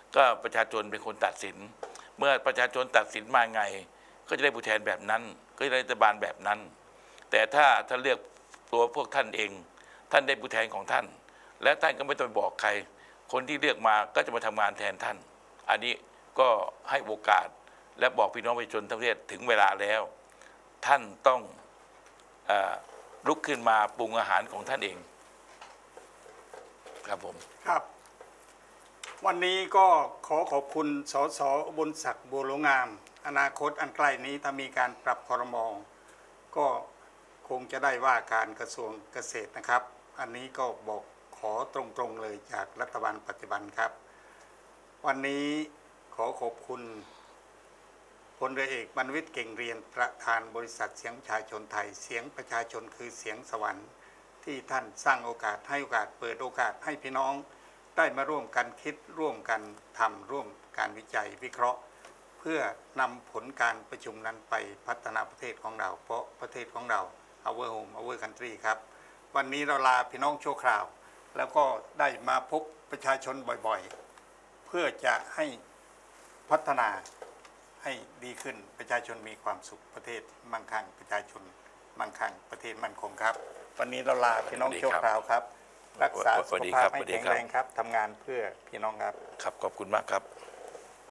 ก็ประชาชนเป็นคนตัดสิน เมื่อประชาชนตัดสินมาไง ก็จะได้ผู้แทนแบบนั้น ก็จะได้รัฐบาลแบบนั้น แต่ถ้าท่านเลือกตัวพวกท่านเอง ท่านได้ผู้แทนของท่าน และท่านก็ไม่ต้องบอกใคร คนที่เลือกมาก็จะมาทำงานแทนท่าน อันนี้ก็ให้โอกาสและบอกพี่น้องประชาชนทั้งประเทศถึงเวลาแล้ว ท่านต้องลุกขึ้นมาปรุงอาหารของท่านเองครับผมครับ วันนี้ก็ขอขอบคุณสส.อุบลศักดิ์บัวหลวงงาม อนาคตอันใกล้นี้ถ้ามีการปรับครม.ก็คงจะได้ว่าการกระทรวงเกษตรนะครับ อันนี้ก็บอกขอตรงๆเลยจากรัฐบาลปัจจุบันครับ วันนี้ขอขอบคุณพลเรือเอกบรรวิตรเก่งเรียนประธานบริษัทเสียงประชาชนไทยเสียงประชาชนคือเสียงสวรรค์ที่ท่านสร้างโอกาสให้โอกาสเปิดโอกาสให้พี่น้องได้มาร่วมกันคิดร่วมกันทำร่วมการวิจัยวิเคราะห์ เพื่อนำผลการประชุมนั้นไปพัฒนาประเทศของเราเพราะประเทศของเรา our home our country ครับวันนี้เราลาพี่น้องชั่วคราวแล้วก็ได้มาพบประชาชนบ่อยๆเพื่อจะให้พัฒนาให้ดีขึ้นประชาชนมีความสุขประเทศมั่งคั่งประชาชนมั่งคั่งประเทศมั่นคงครับวันนี้เราลาพี่น้องชั่วคราวครับรักษาสุขภาพให้แข็งแรงครับทำงานเพื่อพี่น้องครับครับขอบคุณมากครับ